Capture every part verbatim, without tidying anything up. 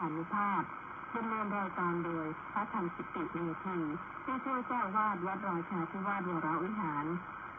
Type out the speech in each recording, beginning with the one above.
อนุภาพดำเนินรายการโดยพระธรรมสิติเมธีผู้ช่วยเจ้าวาดวัดราชาธิวาสวรวิหาร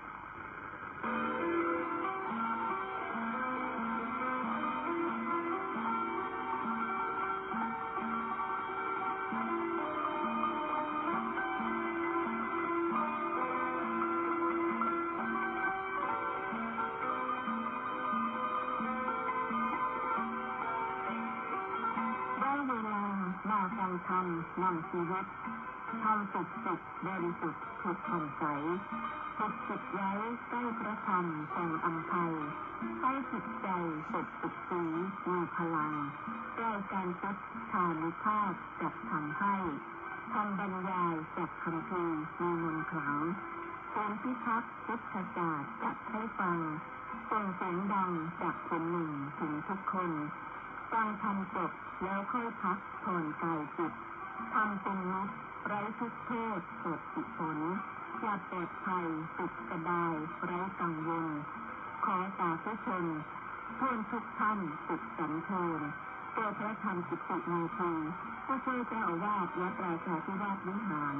ธรรมนำชีวิตทำสุดสุดบริสุทธิ์ถูกผ่องใสฝึกจิตไว้ใกล้พระธรรมทรงอำไพให้จิตใจสดสุดสีมีพลังใกล้การพุทธานุภาพจัดทำให้ทำบรรยายจากคำพีมีมนต์ขลังเป็นพิทักษ์พุทธศาสตร์จัดให้ฟังส่งเสียงดังจากคนหนึ่งถึงทุกคนฟังทำจบแล้วค่อยพักผ่อนกายจิตทำเป็นนิจไร้ทุกโทษสดสุผลอยากปลอดภัยสุขสบายไร้กังวลขอสาธุชนทั่วทุกท่านสุขสันเทินตัวพระธรรมสิติเมธีผู้ช่วยเจ้าอาวาสวัดราชาธิวาสวิหาร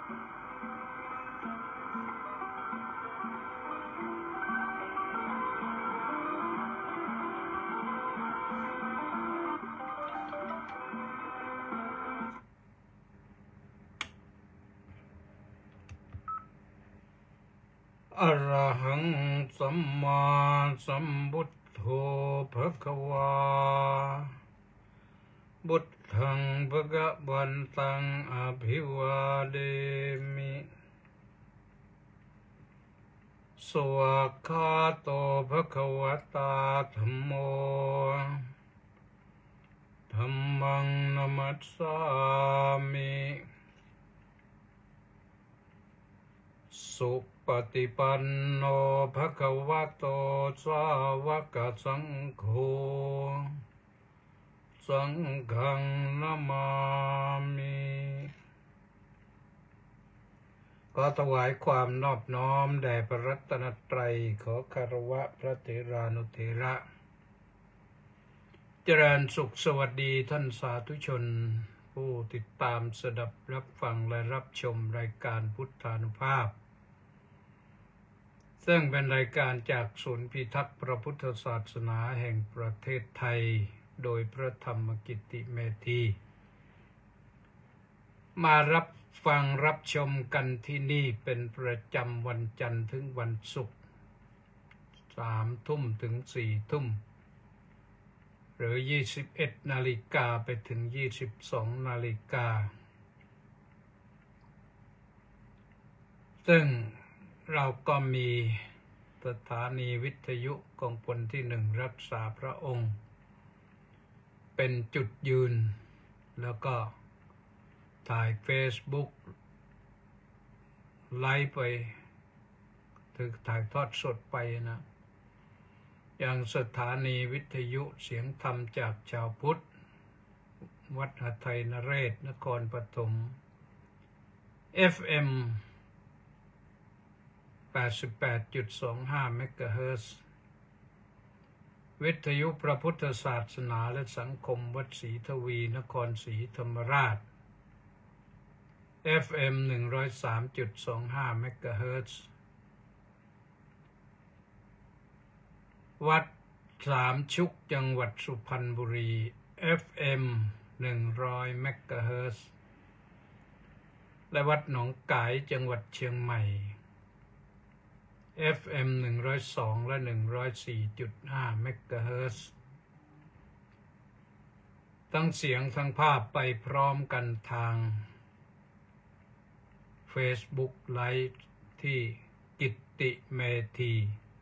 อะระหังสัมมาสัมพุทโธภควาบุตถังภะวันตังอภิวาเดมิสวากขาโตภควตาธัมโมธัมมังนัมมัสสามิสุปฏิปันโนภควโตสาวกสังโฆสังฆังนะมามิขอถวายความนอบน้อมแด่พระรัตนตรัยขอคารวะพระเถรานุเถระเจริญสุขสวัสดีท่านสาธุชนผู้ติดตามสดับรับฟังและรับชมรายการพุทธานุภาพซึ่งเป็นรายการจากศูนย์พิทักษ์พระพุทธศาสนาแห่งประเทศไทยโดยพระธรรมกิติเมธีมารับฟังรับชมกันที่นี่เป็นประจำวันจันทร์ถึงวันศุกร์สามทุ่มถึงสี่ทุ่มหรือยี่สิบเอ็ดนาฬิกาไปถึงยี่สิบสองนาฬิกาซึ่งเราก็มีสถานีวิทยุกองพลที่หนึ่งรักษาพระองค์เป็นจุดยืนแล้วก็ถ่าย Facebook ไลฟ์ไปถึงถ่ายทอดสดไปนะอย่างสถานีวิทยุเสียงธรรมจากชาวพุทธวัดหทัยนเรศนครปฐม เอฟ เอ็ม แปดสิบแปดจุดสองห้า เมกะเฮิรตซ์วิทยุพระพุทธศาสนาและสังคมวัดศรีทวีนครศรีธรรมราช เอฟ เอ็ม หนึ่งร้อยสามจุดสองห้า เมกะเฮิรตซ์วัดสามชุกจังหวัดสุพรรณบุรี เอฟ เอ็ม หนึ่งร้อย เมกะเฮิรตซ์และวัดหนองกายจังหวัดเชียงใหม่ เอฟ เอ็ม หนึ่งร้อยสอง และ หนึ่งร้อยสี่จุดห้า เมกะเฮิรตซ์ทั้งเสียงทั้งภาพไปพร้อมกันทาง Facebook ไลฟ์ที่กิตติเมธี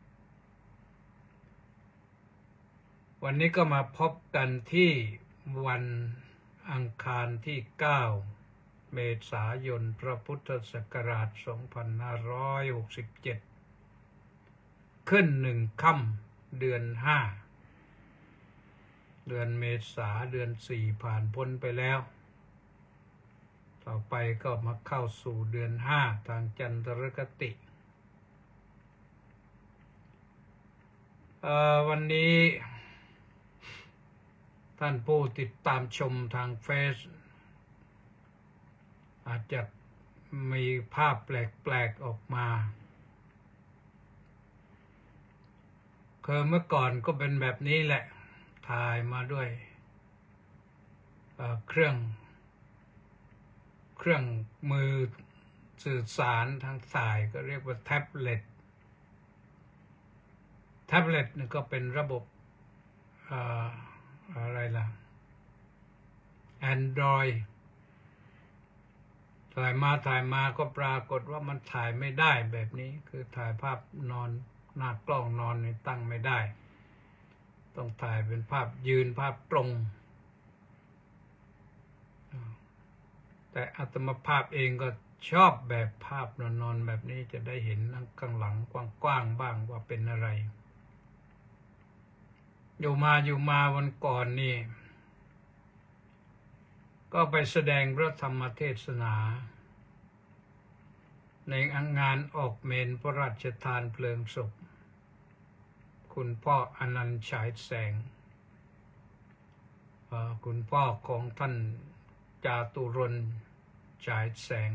วันนี้ก็มาพบกันที่วันอังคารที่เก้าเมษายนพระพุทธศักราชสองพันห้าร้อยหกสิบเจ็ดขึ้นหนึ่งค่ำเดือนห้าเดือนเมษาเดือนสี่ผ่านพ้นไปแล้วต่อไปก็มาเข้าสู่เดือนห้าทางจันทรคติวันนี้ทท่านผู้ติดตามชมทางเฟซอาจจะมีภาพแปลกๆออกมาคือเมื่อก่อนก็เป็นแบบนี้แหละถ่ายมาด้วยเอ่อเครื่องเครื่องมือสื่อสารทางสายก็เรียกว่าแท็บเล็ตแท็บเล็ตนี่ก็เป็นระบบเอ่ออะไรล่ะ Android ถ่ายมาถ่ายมาก็ปรากฏว่ามันถ่ายไม่ได้แบบนี้คือถ่ายภาพนอนหน้ากล้องนอนนี่ตั้งไม่ได้ต้องถ่ายเป็นภาพยืนภาพตรงแต่อาตมาภาพเองก็ชอบแบบภาพนอนๆแบบนี้จะได้เห็นข้างหลังกว้างๆบ้างว่าเป็นอะไรอยู่มาอยู่มาวันก่อนนี่ก็ไปแสดงพระธรรมเทศนาในงานออกเมนพระราชทานเพลิงศพคุณพ่ออนันต์ฉายแสงคุณพ่อของท่านจาตุรนต์ฉายแสง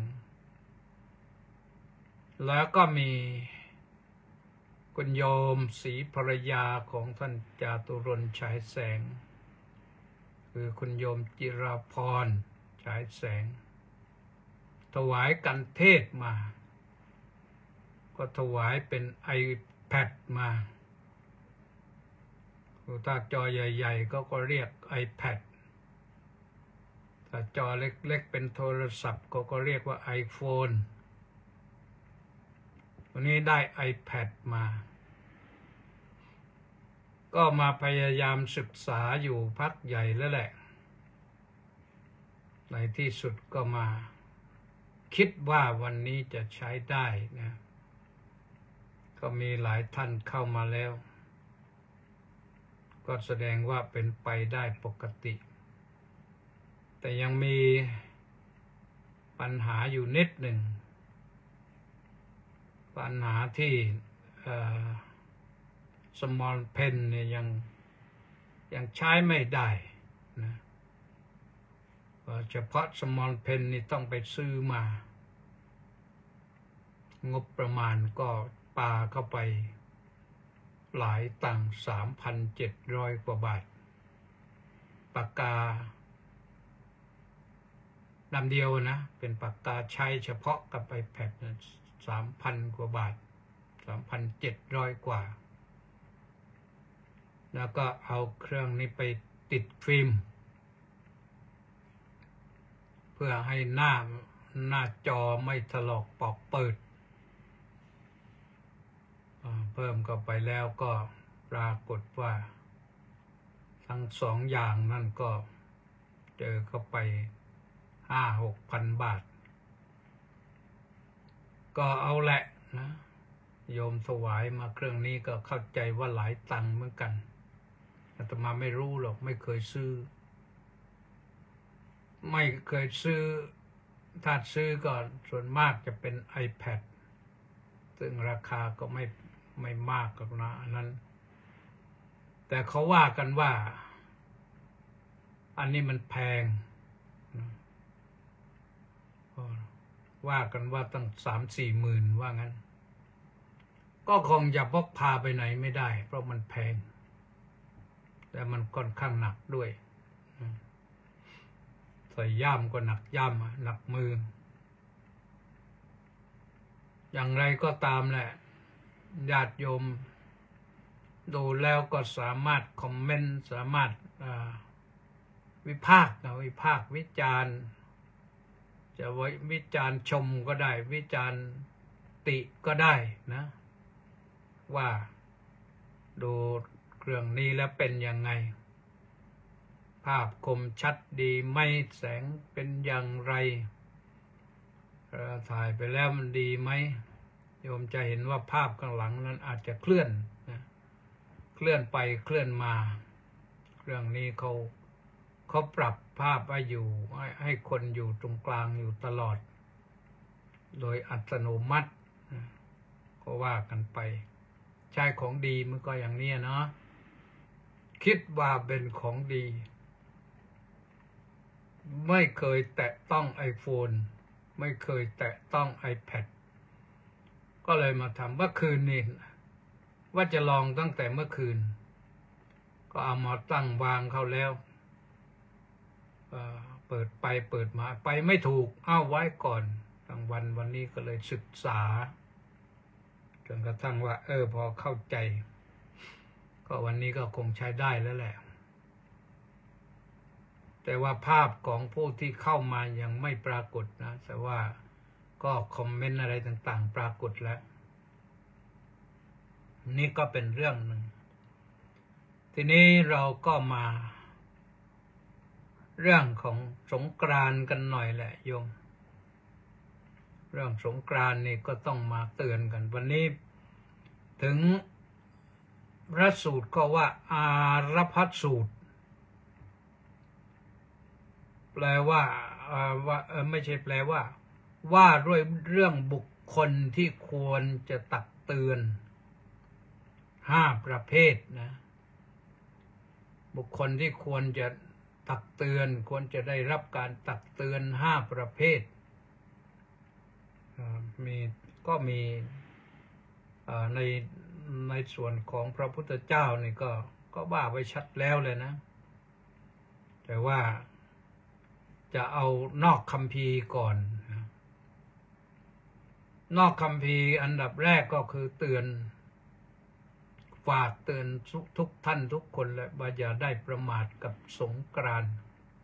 แล้วก็มีคุณโยมศรีภรรยาของท่านจาตุรนต์ฉายแสงคือคุณโยมจิราพรฉายแสงถวายกันเทศมาก็ถวายเป็น iPad มาถ้าจอใหญ่ๆก็ก็เรียก iPad ถ้าจอเล็กๆเป็นโทรศัพท์ก็ก็เรียกว่า iPhone วันนี้ได้ iPad มาก็มาพยายามศึกษาอยู่พักใหญ่แล้วแหละในที่สุดก็มาคิดว่าวันนี้จะใช้ได้นะก็มีหลายท่านเข้ามาแล้วก็แสดงว่าเป็นไปได้ปกติแต่ยังมีปัญหาอยู่นิดหนึ่งปัญหาที่small pen เนี่ยยังยังใช้ไม่ได้นะเฉพาะ small pen นี่ต้องไปซื้อมางบประมาณก็ปาเข้าไปหลายตังค์ สามพันเจ็ดร้อย กว่าบาทปากกาดำเดียวนะเป็นปากกาใช้เฉพาะกับ iPad นะ สามพัน กว่าบาท สามพันเจ็ดร้อย กว่าแล้วก็เอาเครื่องนี้ไปติดฟิล์มเพื่อให้หน้าหน้าจอไม่ถลอกปอกเปิดเพิ่มเข้าไปแล้วก็ปรากฏว่าทั้งสองอย่างนั่นก็เจอเข้าไปห้าหกพันบาทก็เอาแหละนะโยมถวายมาเครื่องนี้ก็เข้าใจว่าหลายตังค์เหมือนกันอาตมาไม่รู้หรอกไม่เคยซื้อไม่เคยซื้อถ้าซื้อก็ส่วนมากจะเป็น iPad ซึ่งราคาก็ไม่ไม่มากหรอกนะอันนั้นแต่เขาว่ากันว่าอันนี้มันแพงว่ากันว่าตั้งสามสี่หมื่นว่างั้นก็คงจะพกพาไปไหนไม่ได้เพราะมันแพงแต่มันค่อนข้างหนักด้วยใส่ย่ามก็หนักย่ามหนักมืออย่างไรก็ตามแหละญาติโยมดูแล้วก็สามารถคอมเมนต์สามารถวิพากษ์นะวิพากษ์วิจารณ์จะวิจารณ์ชมก็ได้วิจารณ์ติก็ได้นะว่าดูเครื่องนี้แล้วเป็นยังไงภาพคมชัดดีไหมแสงเป็นอย่างไรถ่ายไปแล้วมันดีไหมโยมจะเห็นว่าภาพข้างหลังนั้นอาจจะเคลื่อนนะเคลื่อนไปเคลื่อนมาเครื่องนี้เขาเขาปรับภาพให้อยู่ให้ให้คนอยู่ตรงกลางอยู่ตลอดโดยอัตโนมัติก็ว่ากันไปใช้ของดีมันก็อย่างนี้เนาะคิดว่าเป็นของดีไม่เคยแตะต้อง iPhone ไม่เคยแตะต้อง iPad ก็เลยมาทำเมื่อคืนนี้ว่าจะลองตั้งแต่เมื่อคืนก็เอามาตั้งวางเขาแล้วเอ่อเปิดไปเปิดมาไปไม่ถูกเอาไว้ก่อนกลางวันวันนี้ก็เลยศึกษาจนกระทั่งว่าเออพอเข้าใจก็วันนี้ก็คงใช้ได้แล้วแหละแต่ว่าภาพของผู้ที่เข้ามายังไม่ปรากฏนะแต่ว่าก็คอมเมนต์อะไรต่างๆปรากฏแล้วนี่ก็เป็นเรื่องหนึ่งทีนี้เราก็มาเรื่องของสงกรานต์กันหน่อยแหละโยมเรื่องสงกรานต์นี่ก็ต้องมาเตือนกันวันนี้ถึงพระสูตรก็ว่าอารพัสสูตรแปลว่าเอ่อว่าเออไม่ใช่แปลว่าว่าด้วยเรื่องบุคคลที่ควรจะตักเตือนห้าประเภทนะบุคคลที่ควรจะตักเตือนควรจะได้รับการตักเตือนห้าประเภทมีก็มีในในส่วนของพระพุทธเจ้านี่ก็ก็ว่าไว้ชัดแล้วเลยนะแต่ว่าจะเอานอกคัมภีร์ก่อนนอกคัมภีร์อันดับแรกก็คือเตือนฝากเตือนทุกทุกท่านทุกคนและว่าอย่าได้ประมาทกับสงกรานต์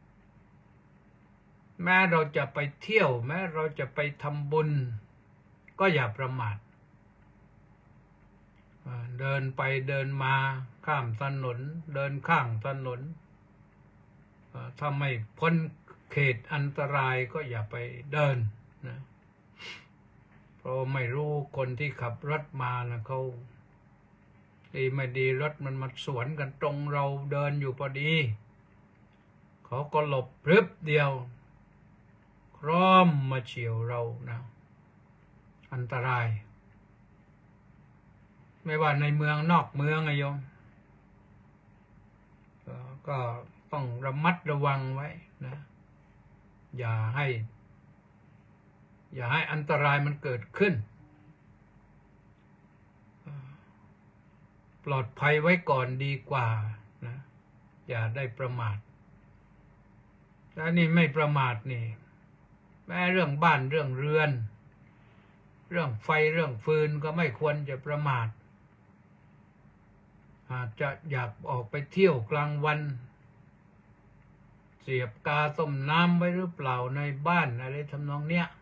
แม้เราจะไปเที่ยวแม้เราจะไปทำบุญก็อย่าประมาทเดินไปเดินมาข้ามถนนเดินข้างถนนถ้าไม่พ้นเขตอันตรายก็อย่าไปเดินนะเพราะไม่รู้คนที่ขับรถมานะเขาดีไม่ดีรถมันมาสวนกันตรงเราเดินอยู่พอดีเขาก็หลบพรึบเดียวคร่อมมาเฉี่ยวเรานะอันตรายไม่ว่าในเมืองนอกเมืองอะโยมก็ต้องระมัดระวังไว้นะอย่าให้อย่าให้อันตรายมันเกิดขึ้นปลอดภัยไว้ก่อนดีกว่านะอย่าได้ประมาทแล้วนี่ไม่ประมาทนี่แม้เรื่องบ้านเรื่องเรือนเรื่องไฟเรื่องฟืนก็ไม่ควรจะประมาทอาจจะอยากออกไปเที่ยวกลางวันเสียบกาต้มน้ำไว้หรือเปล่าในบ้านอะไรทำนองเนี้ย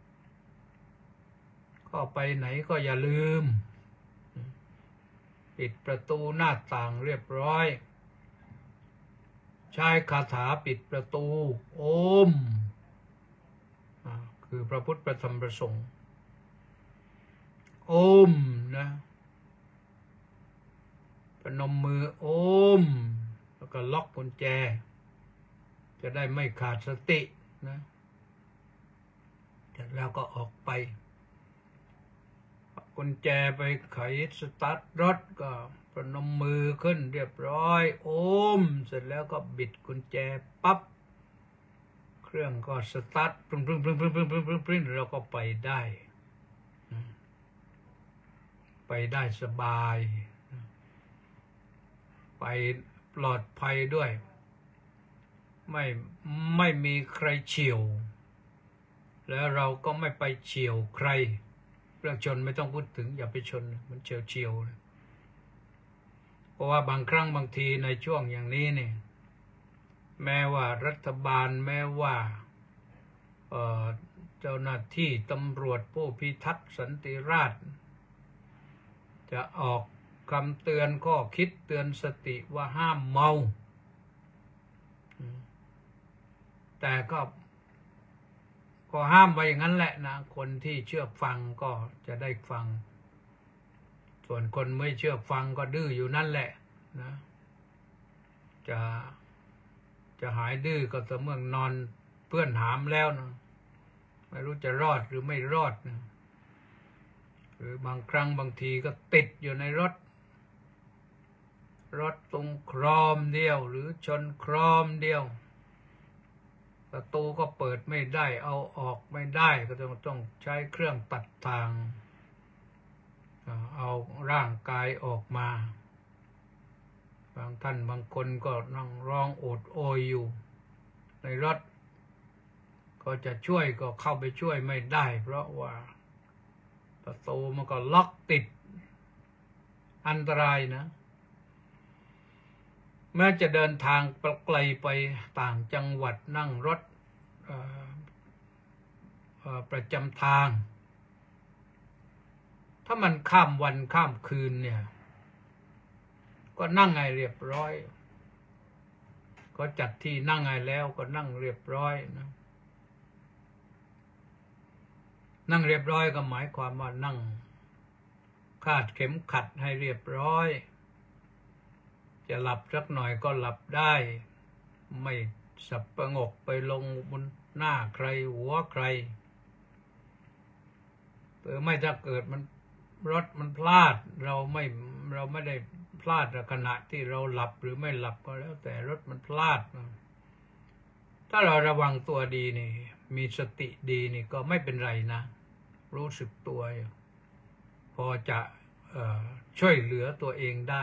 ก็ไปไหนก็อย่าลืมปิดประตูหน้าต่างเรียบร้อยใช้คาถาปิดประตูโอมคือพระพุทธพระธรรมพระสงฆ์โอมนะประนมมือโอมแล้วก็ล็อกกุญแจจะได้ไม่ขาดสตินะแล้วก็ออกไปกุญแจไปไขสตาร์ทรถก็ประนมมือขึ้นเรียบร้อยโอมเสร็จแล้วก็บิดกุญแจปั๊บเครื่องก็สตาร์ทปรึ้งปรึ้งปรึ้งปรึ้งปรึ้งปรึ้งปรึ้งปรึ้งเราก็ไปได้ไปได้สบายไปปลอดภัยด้วยไม่ไม่มีใครเฉี่ยวแล้วเราก็ไม่ไปเฉี่ยวใครเรื่องชนไม่ต้องพูดถึงอย่าไปชนมันเฉียวเฉียวเพราะว่าบางครั้งบางทีในช่วงอย่างนี้เนี่ยแม้ว่ารัฐบาลแม้ว่าเอ่อเจ้าหน้าที่ตำรวจผู้พิทักษ์สันติราษฎร์จะออกคำเตือนข้อคิดเตือนสติว่าห้ามเมาแต่ก็ก็ห้ามไปอย่างนั้นแหละนะคนที่เชื่อฟังก็จะได้ฟังส่วนคนไม่เชื่อฟังก็ดื้ออยู่นั่นแหละนะจะจะหายดื้อก็ต่อเมื่อนอนเพื่อนหามแล้วนะไม่รู้จะรอดหรือไม่รอดนะหรือบางครั้งบางทีก็ติดอยู่ในรถรถตรงครอมเดียวหรือชนครอมเดียวก็ประตูก็เปิดไม่ได้เอาออกไม่ได้ก็ต้องต้องใช้เครื่องตัดทางเอาร่างกายออกมาบางท่านบางคนก็นั่งร้องโอดโอยอยู่ในรถก็จะช่วยก็เข้าไปช่วยไม่ได้เพราะว่าประตูมันก็ล็อกติดอันตรายนะแม้จะเดินทางไกลไปต่างจังหวัดนั่งรถประจำทางถ้ามันข้ามวันข้ามคืนเนี่ยก็นั่งไงเรียบร้อยก็จัดที่นั่งไงแล้วก็นั่งเรียบร้อยนะนั่งเรียบร้อยก็หมายความว่านั่งคาดเข็มขัดให้เรียบร้อยจะหลับสักหน่อยก็หลับได้ไม่สับประงกไปลงบนหน้าใครหัวใครหรือไม่ถ้าเกิดมันรถมันพลาดเราไม่เราไม่ได้พลาดขณะที่เราหลับหรือไม่หลับก็แล้วแต่รถมันพลาดถ้าเราระวังตัวดีนี่มีสติดีนี่ก็ไม่เป็นไรนะรู้สึกตัวพอจะเอ่อช่วยเหลือตัวเองได้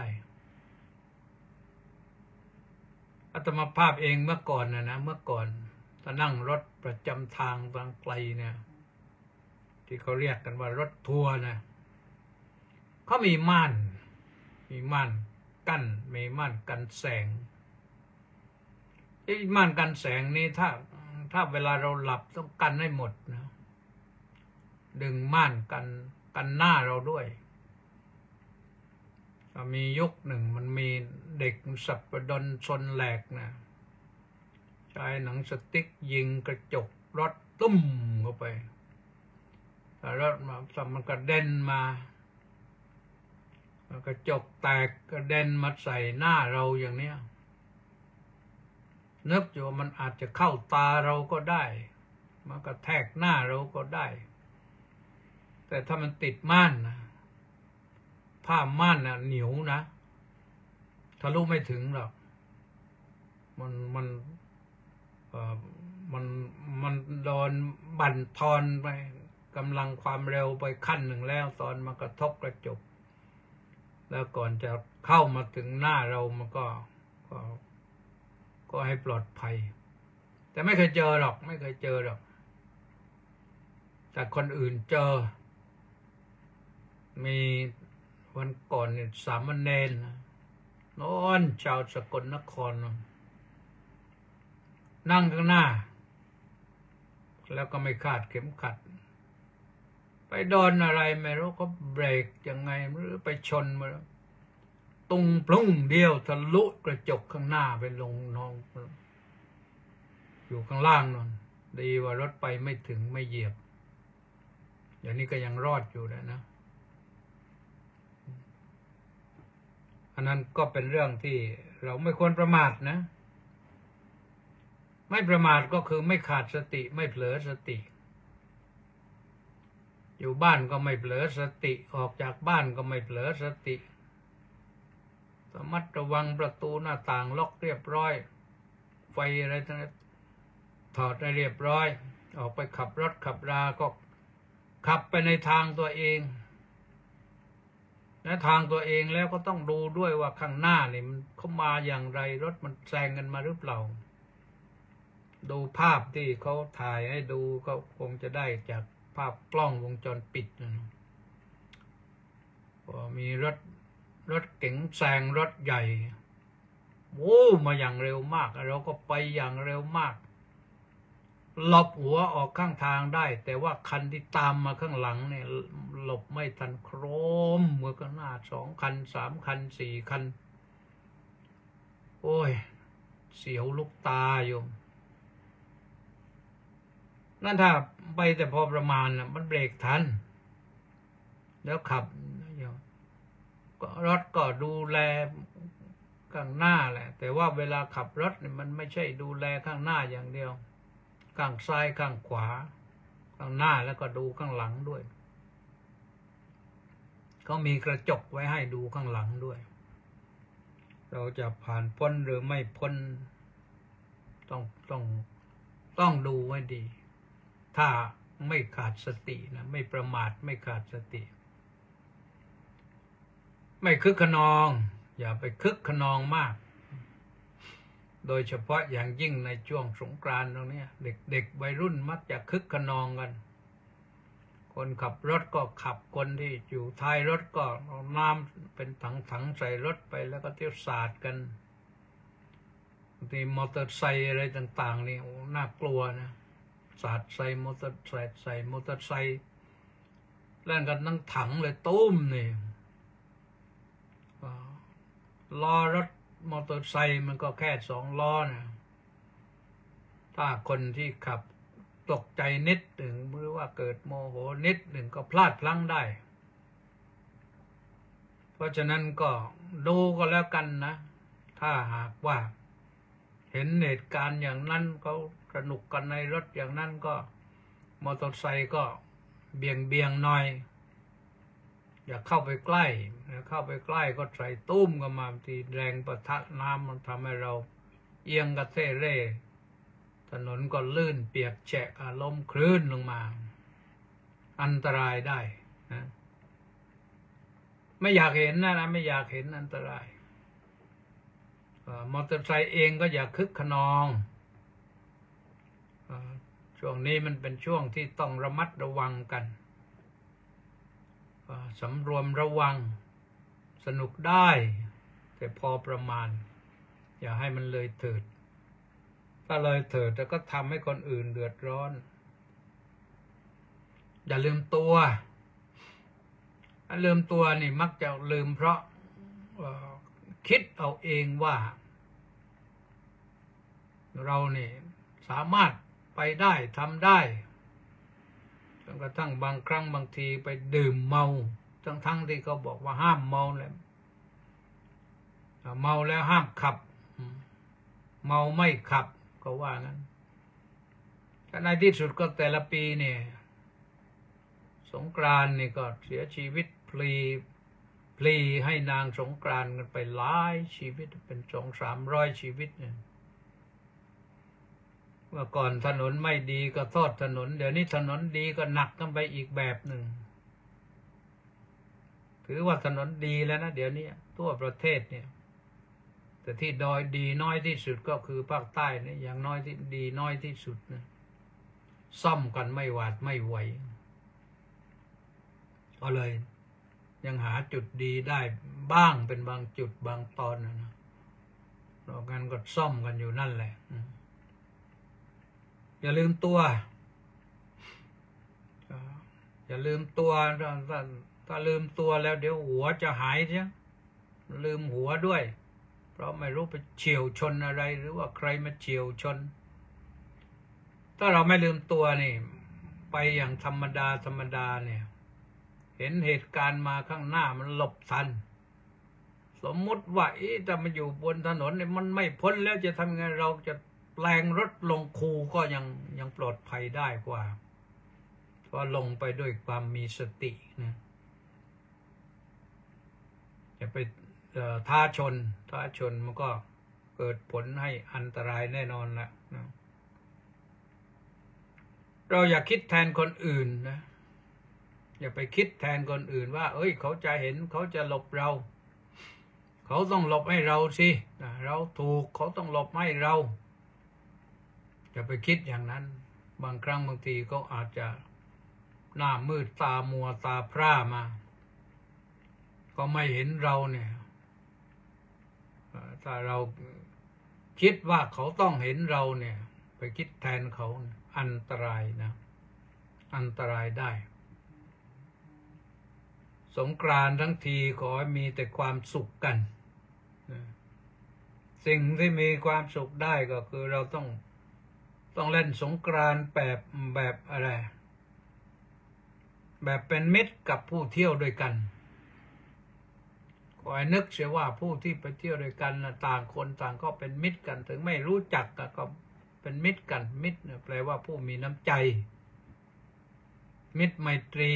อาตมาภาพเองเมื่อก่อนนะนะเมื่อก่อนถ้านั่งรถประจำทางทางไกลเนี่ยที่เขาเรียกกันว่ารถทัวร์นะเขามีม่านมีม่านกั้นมีม่านกันแสงไอ้ม่านกันแสงนี้ถ้าถ้าเวลาเราหลับต้องกันให้หมดนะดึงม่านกันกันหน้าเราด้วยมียุคหนึ่งมันมีเด็กสับประดนชนแหลกนะใช้หนังสติ๊กยิงกระจกรถตุ้มเข้าไปแต่รถมันกระเด็นมากระจกแตกกระเด็นมาใส่หน้าเราอย่างเนี้ยนึกอยู่ว่ามันอาจจะเข้าตาเราก็ได้มันกระแทกหน้าเราก็ได้แต่ถ้ามันติดม่านนะผ้าม่านน่ะเหนียวนะทะลุไม่ถึงหรอกมันมันเอ่อมันมันโดนบั่นทอนไปกำลังความเร็วไปขั้นหนึ่งแล้วตอนมากระทบกระจกแล้วก่อนจะเข้ามาถึงหน้าเรามันก็ก็ก็ให้ปลอดภัยแต่ไม่เคยเจอหรอกไม่เคยเจอหรอกแต่คนอื่นเจอมีวันก่อนเนี่ยสามเณรนอนชาวสกลนครนั่งข้างหน้าแล้วก็ไม่คาดเข็มขัดไปโดนอะไรไม่รู้ก็เบรกยังไงหรือไปชนมาตุงพลุ่งเดียวทะลุกระจกข้างหน้าไปลงนองอยู่ข้างล่างนั่นดีว่ารถไปไม่ถึงไม่เหยียบอย่างนี้ก็ยังรอดอยู่นะนะอันนั้นก็เป็นเรื่องที่เราไม่ควรประมาทนะไม่ประมาทก็คือไม่ขาดสติไม่เผลอสติอยู่บ้านก็ไม่เผลอสติออกจากบ้านก็ไม่เผลอสติระมัดระวังประตูหน้าต่างล็อกเรียบร้อยไฟอะไรทั้งนั้นถอดให้เรียบร้อยออกไปขับรถขับราก็ขับไปในทางตัวเองและทางตัวเองแล้วก็ต้องดูด้วยว่าข้างหน้านี่มันเข้ามาอย่างไรรถมันแซงกันมาหรือเปล่าดูภาพที่เขาถ่ายให้ดูก็คงจะได้จากภาพกล้องวงจรปิดนะก็มีรถรถเก๋งแซงรถใหญ่โว้มาอย่างเร็วมากเราก็ไปอย่างเร็วมากหลบหัวออกข้างทางได้แต่ว่าคันที่ตามมาข้างหลังเนี่ยหลบไม่ทันโครมเมื่อข้างหน้าสองคันสามคันสี่คันโอ้ยเสียวลูกตาโยมนั่นถ้าไปแต่พอประมาณน่ะมันเบรกทันแล้วขับรถก็ดูแลข้างหน้าแหละแต่ว่าเวลาขับรถเนี่ยมันไม่ใช่ดูแลข้างหน้าอย่างเดียวข้างซ้ายข้างขวาข้างหน้าแล้วก็ดูข้างหลังด้วยเขามีกระจกไว้ให้ดูข้างหลังด้วยเราจะผ่านพ้นหรือไม่พ้นต้องต้องต้องดูไว้ดี ถ้าไม่ขาดสตินะไม่ประมาทไม่ขาดสติ ไม่คึกขนองอย่าไปคึกขนองมากโดยเฉพาะอย่างยิ่งในช่วงสงกรานต์ตรงนี้เด็กๆวัยรุ่นมักจะคึกขนองกันคนขับรถก็ขับคนที่อยู่ท้ายรถก็เอาน้ำเป็นถังๆใส่รถไปแล้วก็เที่ยวสาดกันบางทีมอเตอร์ไซค์อะไรต่างๆนี่น่ากลัวนะสาดใส่มอเตอร์ไซค์ใส่มอเตอร์ไซค์เล่นกันทั้งถังเลยตุ้มนี่ล้อรถมอเตอร์ไซค์มันก็แค่สองล้อนะถ้าคนที่ขับตกใจนิดหนึ่งหรือว่าเกิดโมโหนิดหนึ่งก็พลาดพลั้งได้เพราะฉะนั้นก็ดูก็แล้วกันนะถ้าหากว่าเห็นเหตุการณ์อย่างนั้นเขาสนุกกันในรถอย่างนั้นก็มอเตอร์ไซค์ก็เบี่ยงเบี่ยงหน่อยอย่าเข้าไปใกล้อย่าเข้าไปใกล้ก็ใส่ตุ้มกันมาทีแรงปะทะน้ำมันทำให้เราเอียงกระเทเร่ถนนก็ลื่นเปียกแฉะล้มคลื่นลงมาอันตรายได้นะไม่อยากเห็นนะนะไม่อยากเห็นอันตรายมอเตอร์ไซค์เองก็อย่าคึกขนองช่วงนี้มันเป็นช่วงที่ต้องระมัดระวังกันสำรวมระวังสนุกได้แต่พอประมาณอย่าให้มันเลยเถิดถ้าเลยเถิดแล้วก็ทำให้คนอื่นเดือดร้อนอย่าลืมตัวลืมตัวนี่มักจะลืมเพราะคิดเอาเองว่าเราเนี่ยสามารถไปได้ทำได้จนกระทั่งบางครั้งบางทีไปดื่มเมาทั้งทั้งที่เขาบอกว่าห้ามเมาแล้วเมาแล้วห้ามขับเมาไม่ขับก็ว่างั้นแต่ในที่สุดก็แต่ละปีเนี่ยสงกรานต์นี่ก็เสียชีวิตพลีพลีให้นางสงกรานต์กันไปหลายชีวิตเป็นสองสามร้อยชีวิตเนี่ยเมื่อก่อนถนนไม่ดีก็โทษถนนเดี๋ยวนี้ถนนดีก็หนักกันไปอีกแบบหนึ่งถือว่าถนนดีแล้วนะเดี๋ยวนี้ทั่วประเทศเนี่ยแต่ที่ดอยดีน้อยที่สุดก็คือภาคใต้เนี่ยอย่างน้อยที่ดีน้อยที่สุดนะซ่อมกันไม่หวาดไม่ไหวก็เลยยังหาจุดดีได้บ้างเป็นบางจุดบางตอนนะนอกนั้นก็ซ่อมกันอยู่นั่นแหละอย่าลืมตัวอย่าลืมตัวถ้าถ้าถ้าลืมตัวแล้วเดี๋ยวหัวจะหายใช่ลืมหัวด้วยเพราะไม่รู้ไปเฉี่ยวชนอะไรหรือว่าใครมาเฉี่ยวชนถ้าเราไม่ลืมตัวนี่ไปอย่างธรรมดาธรรมดาเนี่ยเห็นเหตุการณ์มาข้างหน้ามันหลบทันสมมุติว่าเอ๊ะถ้ามาอยู่บนถนนเนี่ยมันไม่พ้นแล้วจะทำไงเราจะแปลงรถลงคูก็ยังยังปลอดภัยได้กว่าเพราะลงไปด้วยความมีสตินะอย่าไปท้าชนท้าชนมันก็เกิดผลให้อันตรายแน่นอนละนะเราอย่าคิดแทนคนอื่นนะอย่าไปคิดแทนคนอื่นว่าเอ้ยเขาจะเห็นเขาจะหลบเราเขาต้องหลบให้เราสิเราถูกเขาต้องหลบให้เราอย่าไปคิดอย่างนั้นบางครั้งบางทีเขาอาจจะหน้ามืดตามัวตาพร่ามาก็ไม่เห็นเราเนี่ยถ้าเราคิดว่าเขาต้องเห็นเราเนี่ยไปคิดแทนเขาอันตรายนะอันตรายได้สงกรานต์ทั้งทีขอให้มีแต่ความสุขกันสิ่งที่มีความสุขได้ก็คือเราต้องต้องเล่นสงกรานต์แบบแบบอะไรแบบเป็นมิตรกับผู้เที่ยวด้วยกันขอให้นึกเสียว่าผู้ที่ไปเที่ยวด้วยกันต่างคนต่างก็เป็นมิตรกันถึงไม่รู้จักก็เป็นมิตรกันมิตรแปลว่าผู้มีน้ำใจมิตรไมตรี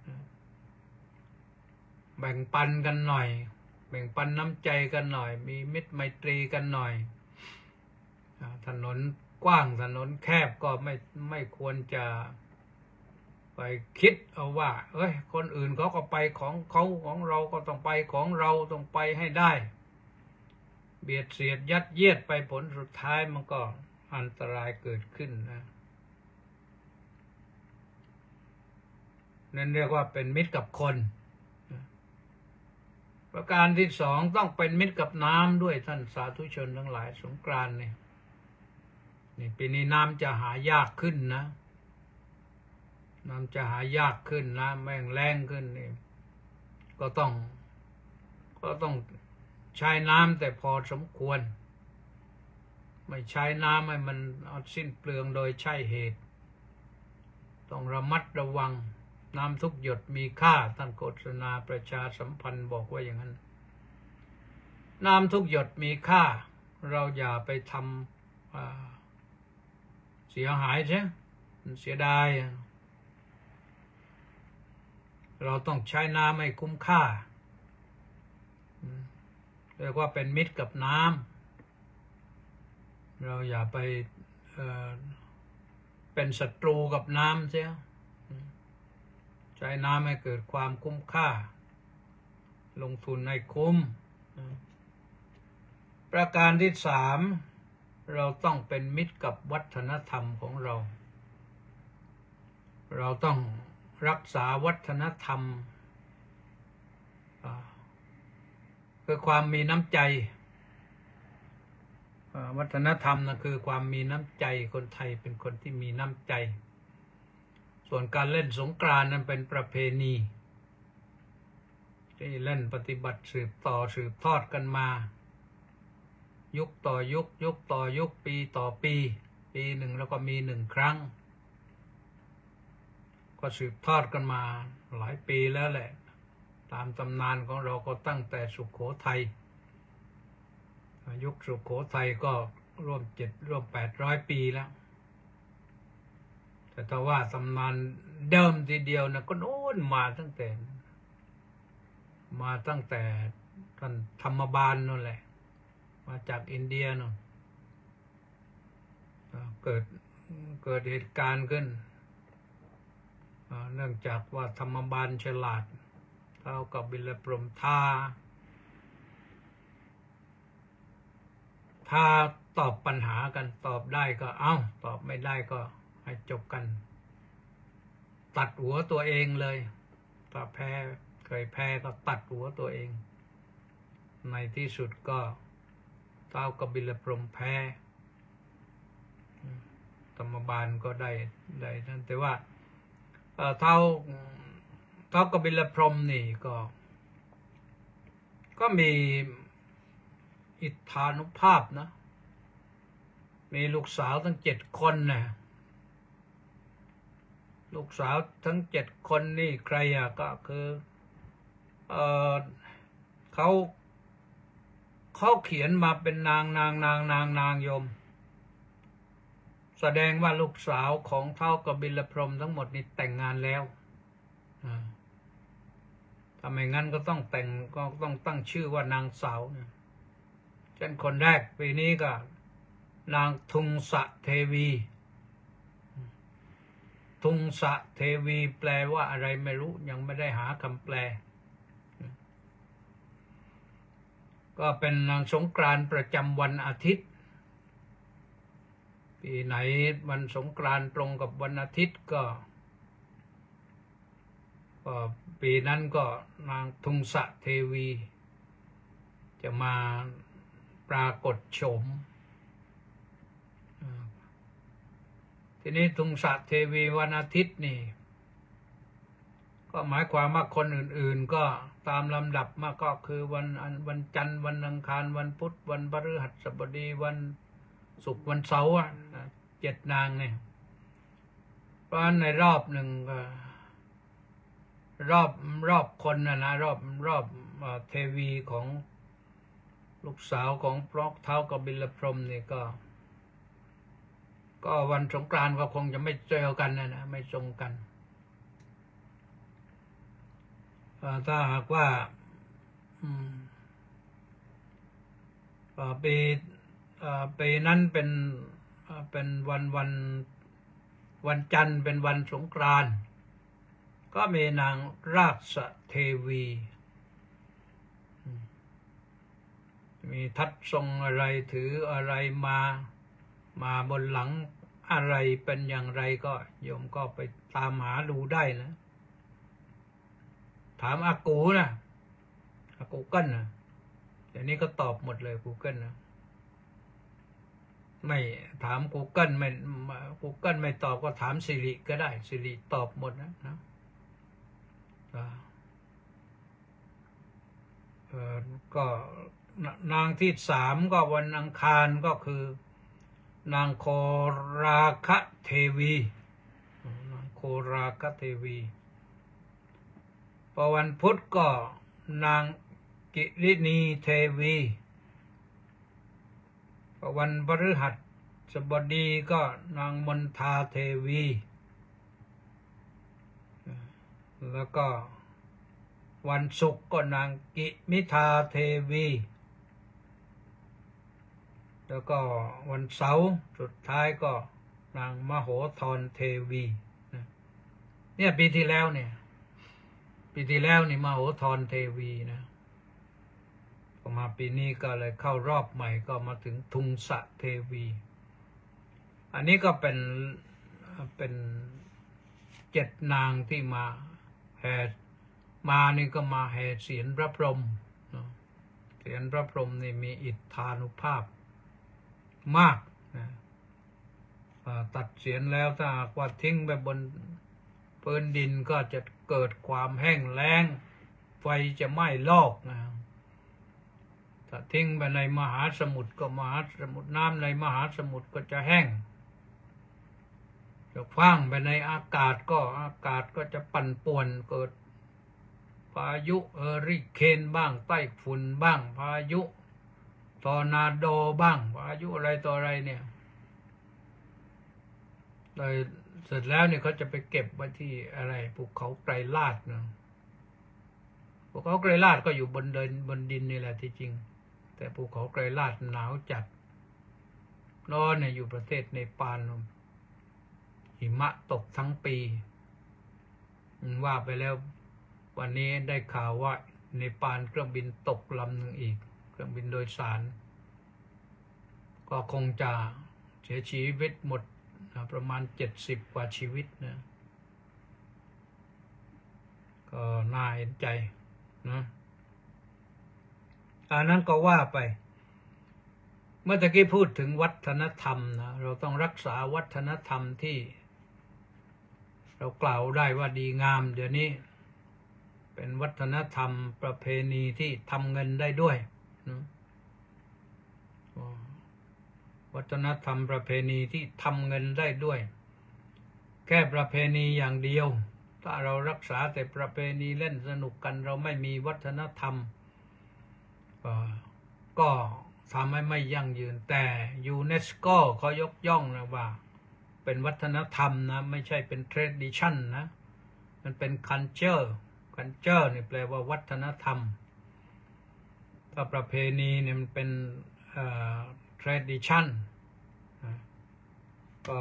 แบ่งปันกันหน่อยแบ่งปันน้ำใจกันหน่อยมีมิตรไมตรีกันหน่อยถนนกว้างถนนแคบก็ไม่ไม่ควรจะไปคิดเอาว่าเอ้ยคนอื่นเขาก็ไปของเขาของเราก็ต้องไปของเราต้องไปให้ได้เบียดเสียดยัดเยียดไปผลสุดท้ายมันก็อันตรายเกิดขึ้นนะนั่นเรียกว่าเป็นมิตรกับคนประการที่สองต้องเป็นมิตรกับน้ำด้วยท่านสาธุชนทั้งหลายสงกรานต์นี่นี่ปีนี้น้ำจะหายากขึ้นนะน้ำจะหายากขึ้นน้ำแม่งแรงขึ้นนี่ก็ต้องก็ต้องใช้น้ำแต่พอสมควรไม่ใช้น้ำให้มันเอาสิ้นเปลืองโดยใช่เหตุต้องระมัดระวังน้ำทุกหยดมีค่าท่านโฆษณาประชาสัมพันธ์บอกว่าอย่างนั้นน้ำทุกหยดมีค่าเราอย่าไปทำเสียหายใช่เสียดายเราต้องใช้น้ำให้คุ้มค่าเรียกว่าเป็นมิตรกับน้ำเราอย่าไปเอ่อเป็นศัตรูกับน้ำเสียใช้น้ำให้เกิดความคุ้มค่าลงทุนให้คุ้มประการที่สามเราต้องเป็นมิตรกับวัฒนธรรมของเราเราต้องรักษาวัฒนธรรมคือความมีน้ำใจวัฒนธรรมนะคือความมีน้ำใจคนไทยเป็นคนที่มีน้ำใจส่วนการเล่นสงกรานต์นั้นเป็นประเพณีที่เล่นปฏิบัติสืบต่อสืบทอดกันมายุคต่อยุคยุคต่อยุคปีต่อปีปีหนึ่งแล้วก็มีหนึ่งครั้งก็สืบทอดกันมาหลายปีแล้วแหละตามตำนานของเราก็ตั้งแต่สุโขทัยยุคสุโขทัยก็ร่วมเจ็ดร่วมแปดร้อยปีแล้วแต่ถ้าว่าตำนานเดิมทีเดียวนะก็โน้นมาตั้งแต่มาตั้งแต่ท่านธรรมบาลนั่นแหละมาจากอินเดียนู่นเกิดเกิดเหตุการณ์ขึ้นเนื่องจากว่าธรรมบาลฉลาดเท่ากับบิลพรหมท้าถ้าตอบปัญหากันตอบได้ก็เอ้าตอบไม่ได้ก็ให้จบกันตัดหัวตัวเองเลยถ้าแพ้เคยแพ้ก็ตัดหัวตัวเองในที่สุดก็เท่ากับบิลพรหมแพ้ธรรมบาลก็ได้ได้นั่นแต่ว่าเท่าเท่ากับบิลพรหมนี่ก็ก็มีอิทธานุภาพนะมีลูกสาวทั้งเจ็ดคนนะลูกสาวทั้งเจ็ดคนนี่ใครอ่ะก็คือเออเขาเขาเขียนมาเป็นนางนางนางนางนางโยมแสดงว่าลูกสาวของเท่ากับบิลพรหมทั้งหมดนี่แต่งงานแล้วถ้าไม่งั้นก็ต้องแต่งก็ต้องตั้งชื่อว่านางสาวเช่นคนแรกปีนี้ก็นางทุงสะเทวีทุงสะเทวีแปลว่าอะไรไม่รู้ยังไม่ได้หาคำแปลก็เป็นนางสงกรานต์ประจำวันอาทิตย์ปีไหนวันสงกรานต์ตรงกับวันอาทิตย์ก็ก็ปีนั้นก็นางทุงสะเทวีจะมาปรากฏโฉมทีนี้ทุงสะเทวีวันอาทิตย์นี่ก็หมายความว่าคนอื่นๆก็ตามลำดับมาก็คือวันวันจันทร์วันอังคารวันพุธวันพฤหัสบดีวันศุกร์วันเสาร์เจ็ดนางเนี่ยเพราะในรอบหนึ่งก็รอบรอบคนนะนะรอบรอบเทวีของลูกสาวของพระเท้ากับบิลพรหมนี่ก็ก็วันสงกรานต์ก็คงจะไม่เจอกันนะนะไม่ตรงกันถ้าหากว่าปีปีนั้นเป็นเป็นวันวันวันจันทร์เป็นวันสงกรานต์ก็มีนางราชเทวีมีทัดทรงอะไรถืออะไรมามาบนหลังอะไรเป็นอย่างไรก็โยมก็ไปตามหาดูได้นะถามอากูนะอากูเกิลนะเดี๋ยวนี้ก็ตอบหมดเลย Google นะไม่ถาม Google ไม่ Google ไม่ตอบก็ถาม Siri ก็ได้ Siri ตอบหมดนะนะเออก็นางที่สามก็วันอังคารก็คือนางโคราคะเทวีนางโคราคะเทวีพอวันพุธก็นางกิริณีเทวีพอวันพฤหัสบดีก็นางมณฑาเทวีแล้วก็วันศุกร์ก็นางกิมิทาเทวีแล้วก็วันเสาร์สุดท้ายก็นางมโหธรเทวีเนี่ยปีที่แล้วเนี่ยปีที่แล้วนี่มโหธรเทวีนะพอมาปีนี้ก็เลยเข้ารอบใหม่ก็มาถึงทุงสะเทวีอันนี้ก็เป็นเป็นเจ็ดนางที่มาแห่มานี่ก็มาแห่เสียรพระพรหมเสียรพระพรหมนี่มีอิทธานุภาพมากนะตัดเสียรแล้วถ้าหากว่าทิ้งไปบนพื้นดินก็จะเกิดความแห้งแล้งไฟจะไหม้ลอกนะถ้าทิ้งไปในมหาสมุทรก็มหาสมุทรน้ำในมหาสมุทรก็จะแห้งจะคว้างไปในอากาศก็อากาศก็จะปั่นป่วนเกิดพายุเฮอริเคนบ้างไต้ฝุ่นบ้างพายุทอร์นาโดบ้างพายุอะไรต่ออะไรเนี่ยเลยเสร็จแล้วเนี่ยเขาจะไปเก็บไว้ที่อะไรภูเขาไกรลาดนะภูเขาไกรลาดก็อยู่บนเดินบนดินนี่แหละที่จริงแต่ภูเขาไกรลาดหนาวจัดร้อนเนี่ยอยู่ประเทศเนปาลหิมะตกทั้งปีว่าไปแล้ววันนี้ได้ข่าวว่าเนปาลเครื่องบินตกลำหนึ่งอีกเครื่องบินโดยสารก็คงจะเสียชีวิตหมดประมาณเจ็ดสิบกว่าชีวิตนะก็น่าเห็นใจนะอันนั้นก็ว่าไปเมื่อตะกี้พูดถึงวัฒนธรรมนะเราต้องรักษาวัฒนธรรมที่เรากล่าวได้ว่าดีงามเดี๋ยวนี้เป็นวัฒนธรรมประเพณีที่ทำเงินได้ด้วยนะวัฒนธรรมประเพณีที่ทำเงินได้ด้วยแค่ประเพณีอย่างเดียวถ้าเรารักษาแต่ประเพณีเล่นสนุกกันเราไม่มีวัฒนธรรมก็ทำให้ไม่ยั่งยืนแต่ยูเนสโกเขายกย่องนะว่าเป็นวัฒนธรรมนะไม่ใช่เป็น tradition นะมันเป็น culture culture นี่แปลว่าวัฒนธรรมถ้าประเพณีเนี่ยมันเป็นtradition ก็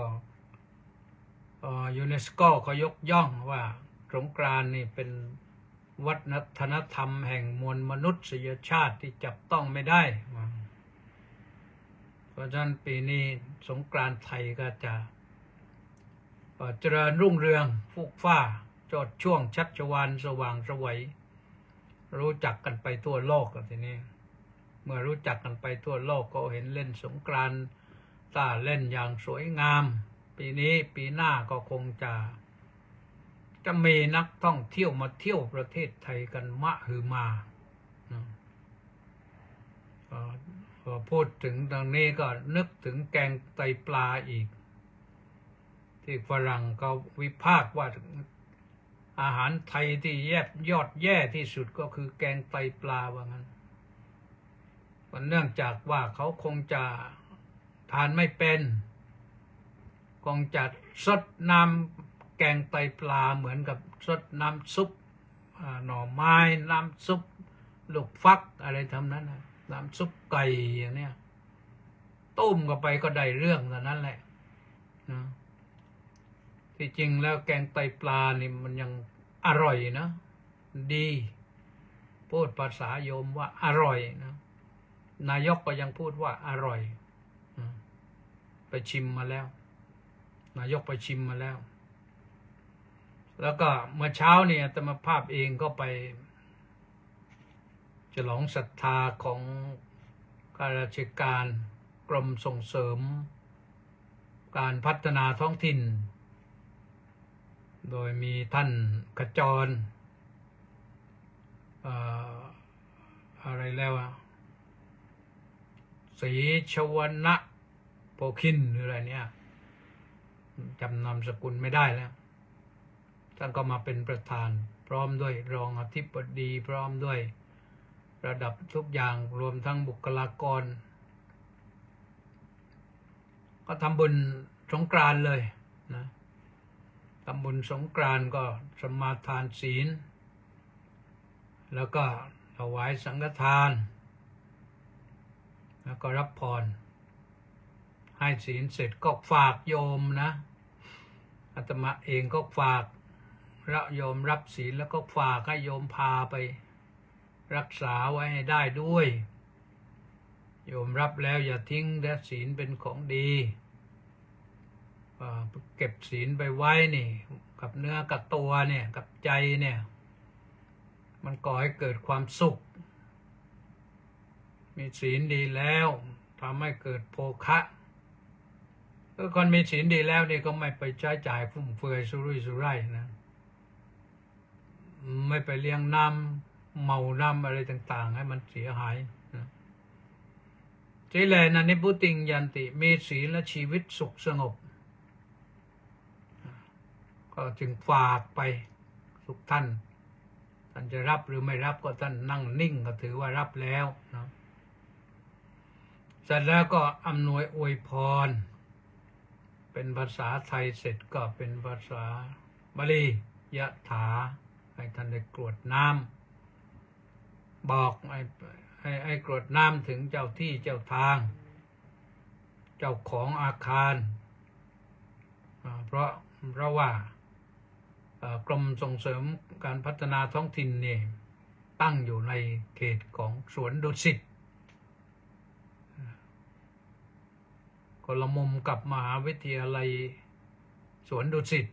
ยูเนสโกเขายกย่องว่าสงกรานต์นี่เป็นวัฒนธรรมแห่งมวลมนุษยชาติที่จับต้องไม่ได้เพราะฉะนั้นปีนี้สงกรานต์ไทยก็จะเจริญรุ่งเรืองฟุกฟ้าโจดช่วงชัชวาลสว่างไสวรู้จักกันไปทั่วโลกทีนี้เมื่อรู้จักกันไปทั่วโลกก็เห็นเล่นสงกรานต์ต้าเล่นอย่างสวยงามปีนี้ปีหน้าก็คงจะจะมีนักท่องเที่ยวมาเที่ยวประเทศไทยกันมะฮือมาพอพูดถึงตรงนี้ก็นึกถึงแกงไตปลาอีกที่ฝรั่งเขาวิพากษ์ว่าอาหารไทยที่แย่ยอดแย่ที่สุดก็คือแกงไตปลาว่างั้นมันเนื่องจากว่าเขาคงจะทานไม่เป็นคงจะซดน้ำแกงไตปลาเหมือนกับซดน้ำซุปหน่อไม้น้ำซุปลูกฟักอะไรทำนั้นนะน้ำซุปไก่อย่างเนี้ยต้มเข้าไปก็ได้เรื่องเท่านั้นแหละนะที่จริงแล้วแกงไตปลานี่มันยังอร่อยนะดีพูดภาษาโยมว่าอร่อยนะนายกก็ยังพูดว่าอร่อยไปชิมมาแล้วนายกไปชิมมาแล้วแล้วก็เมื่อเช้าเนี่ยอาตมาภาพเองก็ไปฉลองศรัทธาของข้าราชการกรมส่งเสริมการพัฒนาท้องถิ่นโดยมีท่านขจรเอ่ออะไรแล้วอะศรีชวนะโพคินหรืออะไรเนี่ยจำนามสกุลไม่ได้แล้วท่านก็มาเป็นประธานพร้อมด้วยรองอธิบดีพร้อมด้วยระดับทุกอย่างรวมทั้งบุคลากรก็ทำบุญสงกรานต์เลยนะทำบุญสงกรานต์ก็สมาทานศีลแล้วก็ถวายสังฆทานแล้วก็รับพรให้ศีลเสร็จก็ฝากโยมนะอาตมาเองก็ฝากแล้วโยมรับศีลแล้วก็ฝากให้โยมพาไปรักษาไว้ให้ได้ด้วยโยมรับแล้วอย่าทิ้งและศีลเป็นของดีเก็บศีลไปไว้นี่กับเนื้อกับตัวเนี่ยกับใจเนี่ยมันก่อให้เกิดความสุขมีศีลดีแล้วทำให้เกิดโภคะก็คนมีศีลดีแล้วนี่ก็ไม่ไปใช้จ่ายฟุ่มเฟือยสุรุ่ยสุร่ายนะไม่ไปเลี้ยงน้ำเมาน้ำอะไรต่างๆให้มันเสียหายนะจีแลนันนิพุติงยันติมีศีลและชีวิตสุขสงบก็จึงฝากไปทุกท่านท่านจะรับหรือไม่รับก็ท่านนั่งนิ่งก็ถือว่ารับแล้วนะเสร็จแล้วก็อำนวยอวยพรเป็นภาษาไทยเสร็จก็เป็นภาษาบาลียะถาให้ท่านได้กรวดน้ำบอกให้ให้ให้กรวดน้ำถึงเจ้าที่เจ้าทางเจ้าของอาคารเพราะเพราะว่ากรมส่งเสริมการพัฒนาท้องถิ่นนี่ตั้งอยู่ในเขตของสวนดุสิตคนละมุมกับมหาวิทยาลัยสวนดุสิต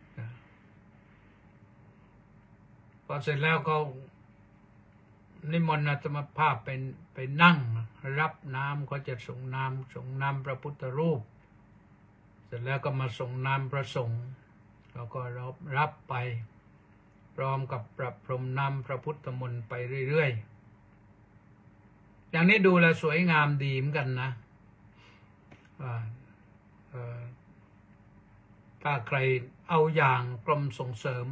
พอเสร็จแล้วก็นิมนต์อาตมาภาพเป็นไปนั่งรับน้ำก็จะส่งน้ำส่งน้ำพระพุทธรูปเสร็จแล้วก็มาส่งน้ำพระสงฆ์แล้วก็รับรับไปพร้อมกับประพรมน้ำพระพุทธมนต์ไปเรื่อยๆอย่างนี้ดูแลสวยงามดีเหมือนกันนะถ้าใครเอาอย่างกรมส่งเสริม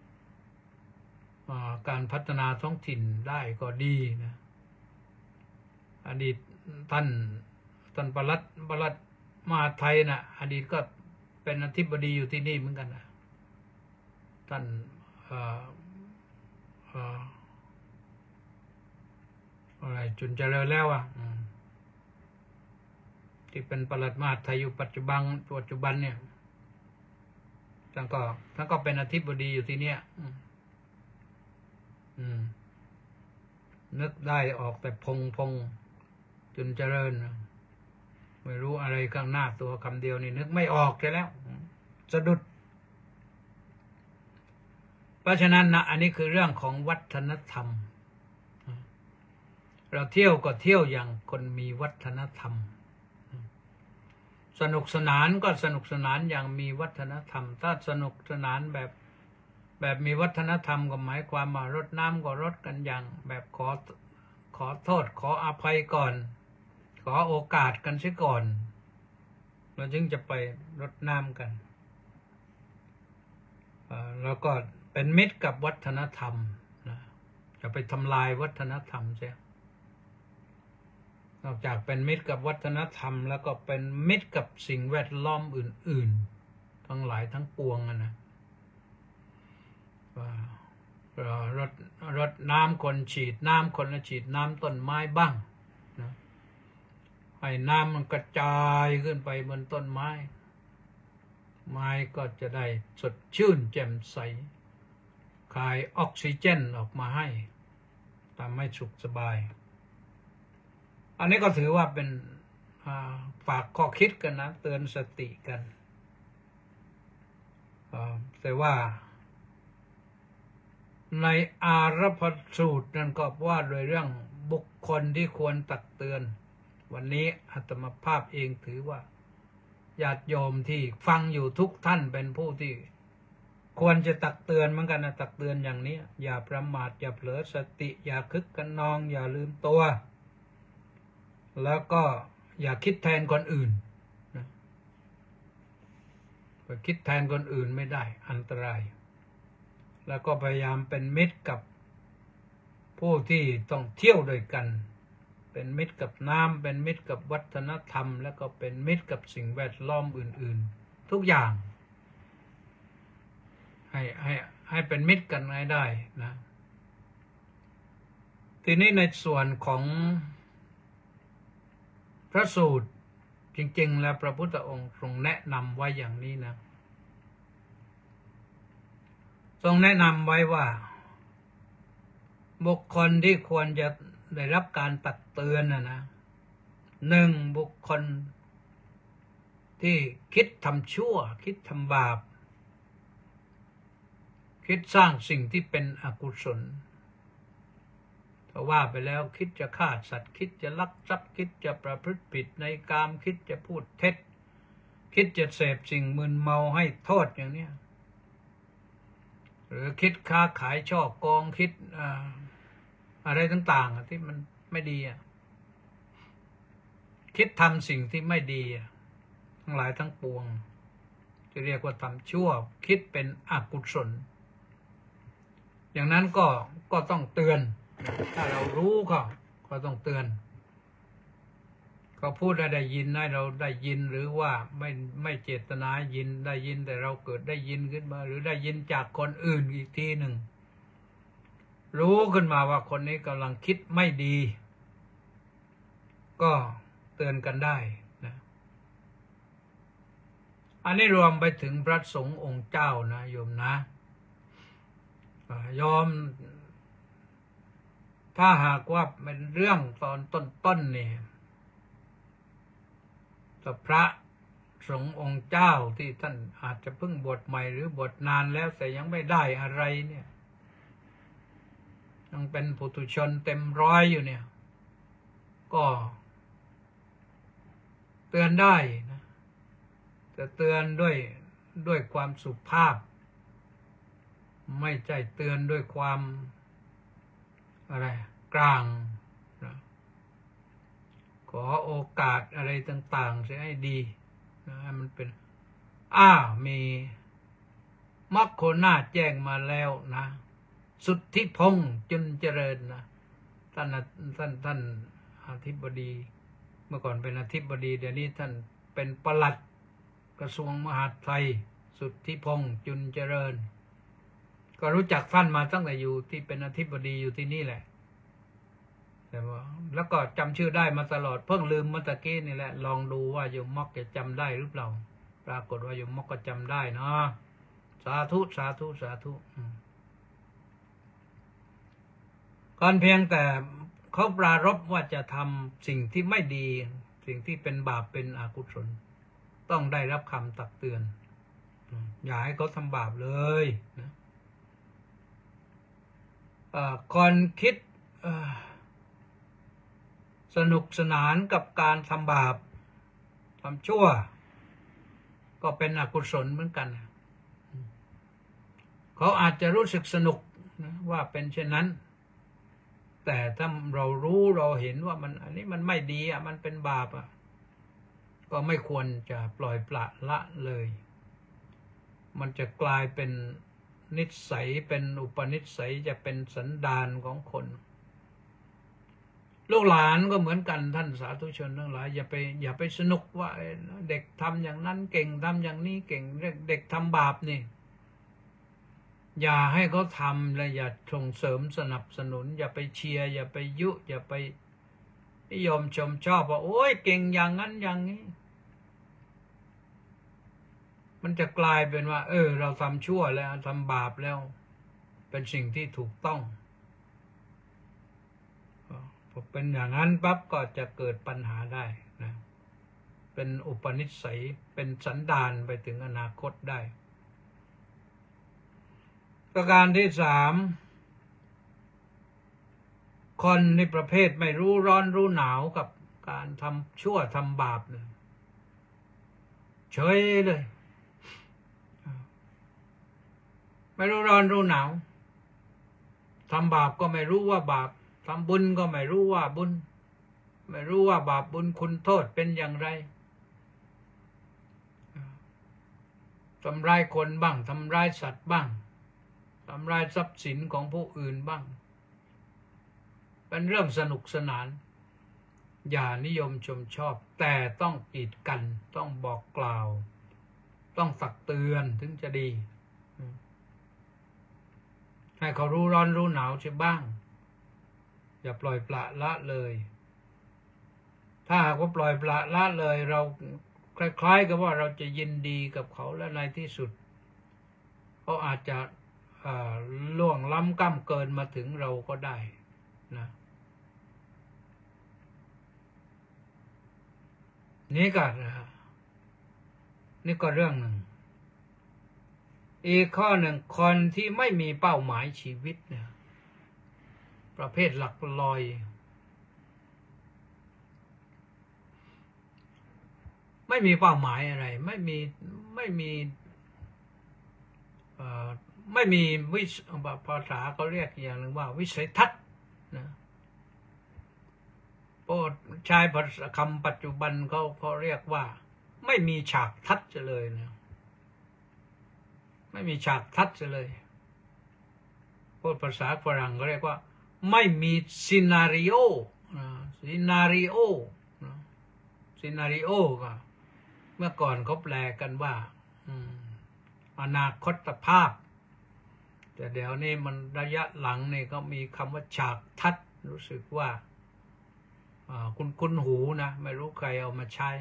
การพัฒนาท้องถิ่นได้ก็ดีนะอดีตท่านท่านปลัดปลัดมหาไทยนะอดีตก็เป็นอธิบดีอยู่ที่นี่เหมือนกันนะท่านอะไรจุนเจริญแล้วอ่ะที่เป็นปลัดมหาไทยอยู่ปัจจุบันปัจจุบันเนี่ยท่านก็ท่านก็เป็นอธิบดีอยู่ที่เนี่ยอืมนึกได้ออกแต่พงพงจุนเจริญไม่รู้อะไรข้างหน้าตัวคำเดียวนี่นึกไม่ออกใช่แล้วสะดุดเพราะฉะนั้นนะอันนี้คือเรื่องของวัฒนธรรมเราเที่ยวก็เที่ยวอย่างคนมีวัฒนธรรมสนุกสนานก็สนุกสนานอย่างมีวัฒนธรรมถ้าสนุกสนานแบบแบบมีวัฒนธรรมก็หมายความว่ารดน้ำก็รดกันอย่างแบบขอขอโทษขออภัยก่อนขอโอกาสกันเสียก่อนเราจึงจะไปรดน้ำกันแล้วก็เป็นมิตรกับวัฒนธรรมนะจะไปทำลายวัฒนธรรมเสียนอกจากเป็นมิตรกับวัฒนธรรมแล้วก็เป็นมิตรกับสิ่งแวดล้อมอื่นๆทั้งหลายทั้งปวงนะรดรดน้ำคนฉีดน้ำคนละฉีดน้ำต้นไม้บ้างนะให้น้ำมันกระจายขึ้นไปบนต้นไม้ไม้ก็จะได้สดชื่นแจ่มใสคายออกซิเจนออกมาให้ทำให้สุขสบายอันนี้ก็ถือว่าเป็นฝากข้อคิดกันนะเตือนสติกันแต่ว่าในอารพสูตรนั้นก็ว่าโดยเรื่องบุคคลที่ควรตักเตือนวันนี้อาตมาภาพเองถือว่าญาติโยมที่ฟังอยู่ทุกท่านเป็นผู้ที่ควรจะตักเตือนเหมือนกันนะตักเตือนอย่างนี้อย่าประมาทอย่าเผลอสติอย่าคึกกันนองอย่าลืมตัวแล้วก็อย่าคิดแทนคนอื่นนะไปคิดแทนคนอื่นไม่ได้อันตรายแล้วก็พยายามเป็นมิตรกับผู้ที่ต้องเที่ยวด้วยกันเป็นมิตรกับน้ำเป็นมิตรกับวัฒนธรรมแล้วก็เป็นมิตรกับสิ่งแวดล้อมอื่นๆทุกอย่างให้ให้ให้เป็นมิตรกันให้ได้นะทีนี้ในส่วนของพระสูตรจริงๆแล้วพระพุทธองค์ทรงแนะนำไว้อย่างนี้นะทรงแนะนำไว้ว่าบุคคลที่ควรจะได้รับการตักเตือนนะนะหนึ่งบุคคลที่คิดทำชั่วคิดทำบาปคิดสร้างสิ่งที่เป็นอกุศลถ้าว่าไปแล้วคิดจะฆ่าสัตว์คิดจะลักทรัพย์คิดจะประพฤติผิดในกามคิดจะพูดเท็จคิดจะเสพสิ่งมึนเมาให้โทษอย่างนี้หรือคิดค้าขายช่อโกงคิดอ่าอะไรต่างๆที่มันไม่ดีอ่ะคิดทำสิ่งที่ไม่ดีทั้งหลายทั้งปวงจะเรียกว่าทำชั่วคิดเป็นอกุศลอย่างนั้นก็ก็ต้องเตือนถ้าเรารู้ก็ก็ต้องเตือนเขาพูดได้ยินให้เราได้ยินหรือว่าไม่ไม่เจตนายินได้ยินแต่เราเกิดได้ยินขึ้นมาหรือได้ยินจากคนอื่นอีกทีหนึ่งรู้ขึ้นมาว่าคนนี้กำลังคิดไม่ดีก็เตือนกันได้นะอันนี้รวมไปถึงพระสงฆ์องค์เจ้านะโยมนะยอมถ้าหากว่าเป็นเรื่องตอนต้นๆเนี่ยแต่พระสงฆ์องค์เจ้าที่ท่านอาจจะเพิ่งบวชใหม่หรือบวชนานแล้วแต่ยังไม่ได้อะไรเนี่ยยังเป็นปุถุชนเต็มร้อยอยู่เนี่ยก็เตือนได้นะแต่เตือนด้วยด้วยความสุภาพไม่ใช่เตือนด้วยความอะไรกลางนะขอโอกาสอะไรต่างๆเสียให้ดีนะให้มันเป็นอ้ามีมัคโคนาถแจ้งมาแล้วนะสุทธิพงษ์จุนเจริญนะท่านท่านท่านอธิบดีเมื่อก่อนเป็นอธิบดีเดี๋ยวนี้ท่านเป็นปลัดกระทรวงมหาดไทยสุทธิพงษ์จุนเจริญก็รู้จักท่านมาตั้งแต่อยู่ที่เป็นอธิบดีอยู่ที่นี่แหละแต่ว่าแล้วก็จำชื่อได้มาตลอดเพิ่งลืมเมื่อตะกี้นี่แหละลองดูว่าโยมมอกจะจำได้หรือเปล่าปรากฏว่าโยมมอกก็จำได้เนาะสาธุสาธุสาธุก่อนเพียงแต่เขาปรารภว่าจะทำสิ่งที่ไม่ดีสิ่งที่เป็นบาปเป็นอกุศลต้องได้รับคำตักเตือนอย่าให้เขาทำบาปเลยนะก่อนคิดสนุกสนานกับการทำบาปทำชั่วก็เป็นอกุศลเหมือนกันเขาอาจจะรู้สึกสนุกนะว่าเป็นเช่นนั้นแต่ถ้าเรารู้เราเห็นว่ามันอันนี้มันไม่ดีอ่ะมันเป็นบาปอ่ะก็ไม่ควรจะปล่อยปละละเลยมันจะกลายเป็นนิสัยเป็นอุปนิสัยจะเป็นสันดานของคนลูกหลานก็เหมือนกันท่านสาธุชนทั้งหลายอย่าไปอย่าไปสนุกว่าเด็กทำอย่างนั้นเก่งทำอย่างนี้เก่งเด็กทำบาปนี่อย่าให้เขาทำและอย่าส่งเสริมสนับสนุนอย่าไปเชียร์อย่าไปยุอย่าไปนิยมชมชอบว่าโอ้ยเก่งอย่างนั้นอย่างนี้มันจะกลายเป็นว่าเออเราทำชั่วแล้วทำบาปแล้วเป็นสิ่งที่ถูกต้องพอเป็นอย่างนั้นปั๊บก็จะเกิดปัญหาได้นะเป็นอุปนิสัยเป็นสันดานไปถึงอนาคตได้ประการที่สามคนในประเภทไม่รู้ร้อนรู้หนาวกับการทำชั่วทำบาปเนี่ยเฉยเลยไม่รู้ร้อนรู้หนาวทำบาปก็ไม่รู้ว่าบาปทำบุญก็ไม่รู้ว่าบุญไม่รู้ว่าบาปบุญคุณโทษเป็นอย่างไรทำร้ายคนบ้างทำร้ายสัตว์บ้างทำร้ายทรัพย์สินของผู้อื่นบ้างเป็นเรื่องสนุกสนานอย่านิยมชมชอบแต่ต้องกีดกันต้องบอกกล่าวต้องตักเตือนถึงจะดีให้เขารู้ร้อนรู้หนาวใช่บ้างอย่าปล่อยปละละเลยถ้าหากว่าปล่อยปละละเลยเราคล้ายๆกับว่าเราจะยินดีกับเขาและในที่สุดเขาอาจจะล่วงล้ำก้ำเกินมาถึงเราก็ได้นะนี่ก็นี่ก็เรื่องหนึ่งอีกข้อหนึ่งคนที่ไม่มีเป้าหมายชีวิตเนี่ยประเภทหลักลอยไม่มีเป้าหมายอะไรไม่มีไม่มีเอ่อไม่มีวิภาษาเขาเรียกอย่างหนึ่งว่าวิสัยทัศน์นะโปรดใช้คำปัจจุบันเขาเขาเรียกว่าไม่มีฉากทัศน์เลยนะไม่มีฉากทัศน์เลยพูดภาษาฝรั่งเขาเรียกว่าไม่มีซีนาริโอซีนาริโอซีนาริโอก็เมื่อก่อนเขาแปลกันว่าอนาคตภาพแต่เดี๋ยวนี้มันระยะหลังนี่ก็มีคำว่าฉากทัศน์รู้สึกว่าคุณคุณหูนะไม่รู้ใครเอามาใช้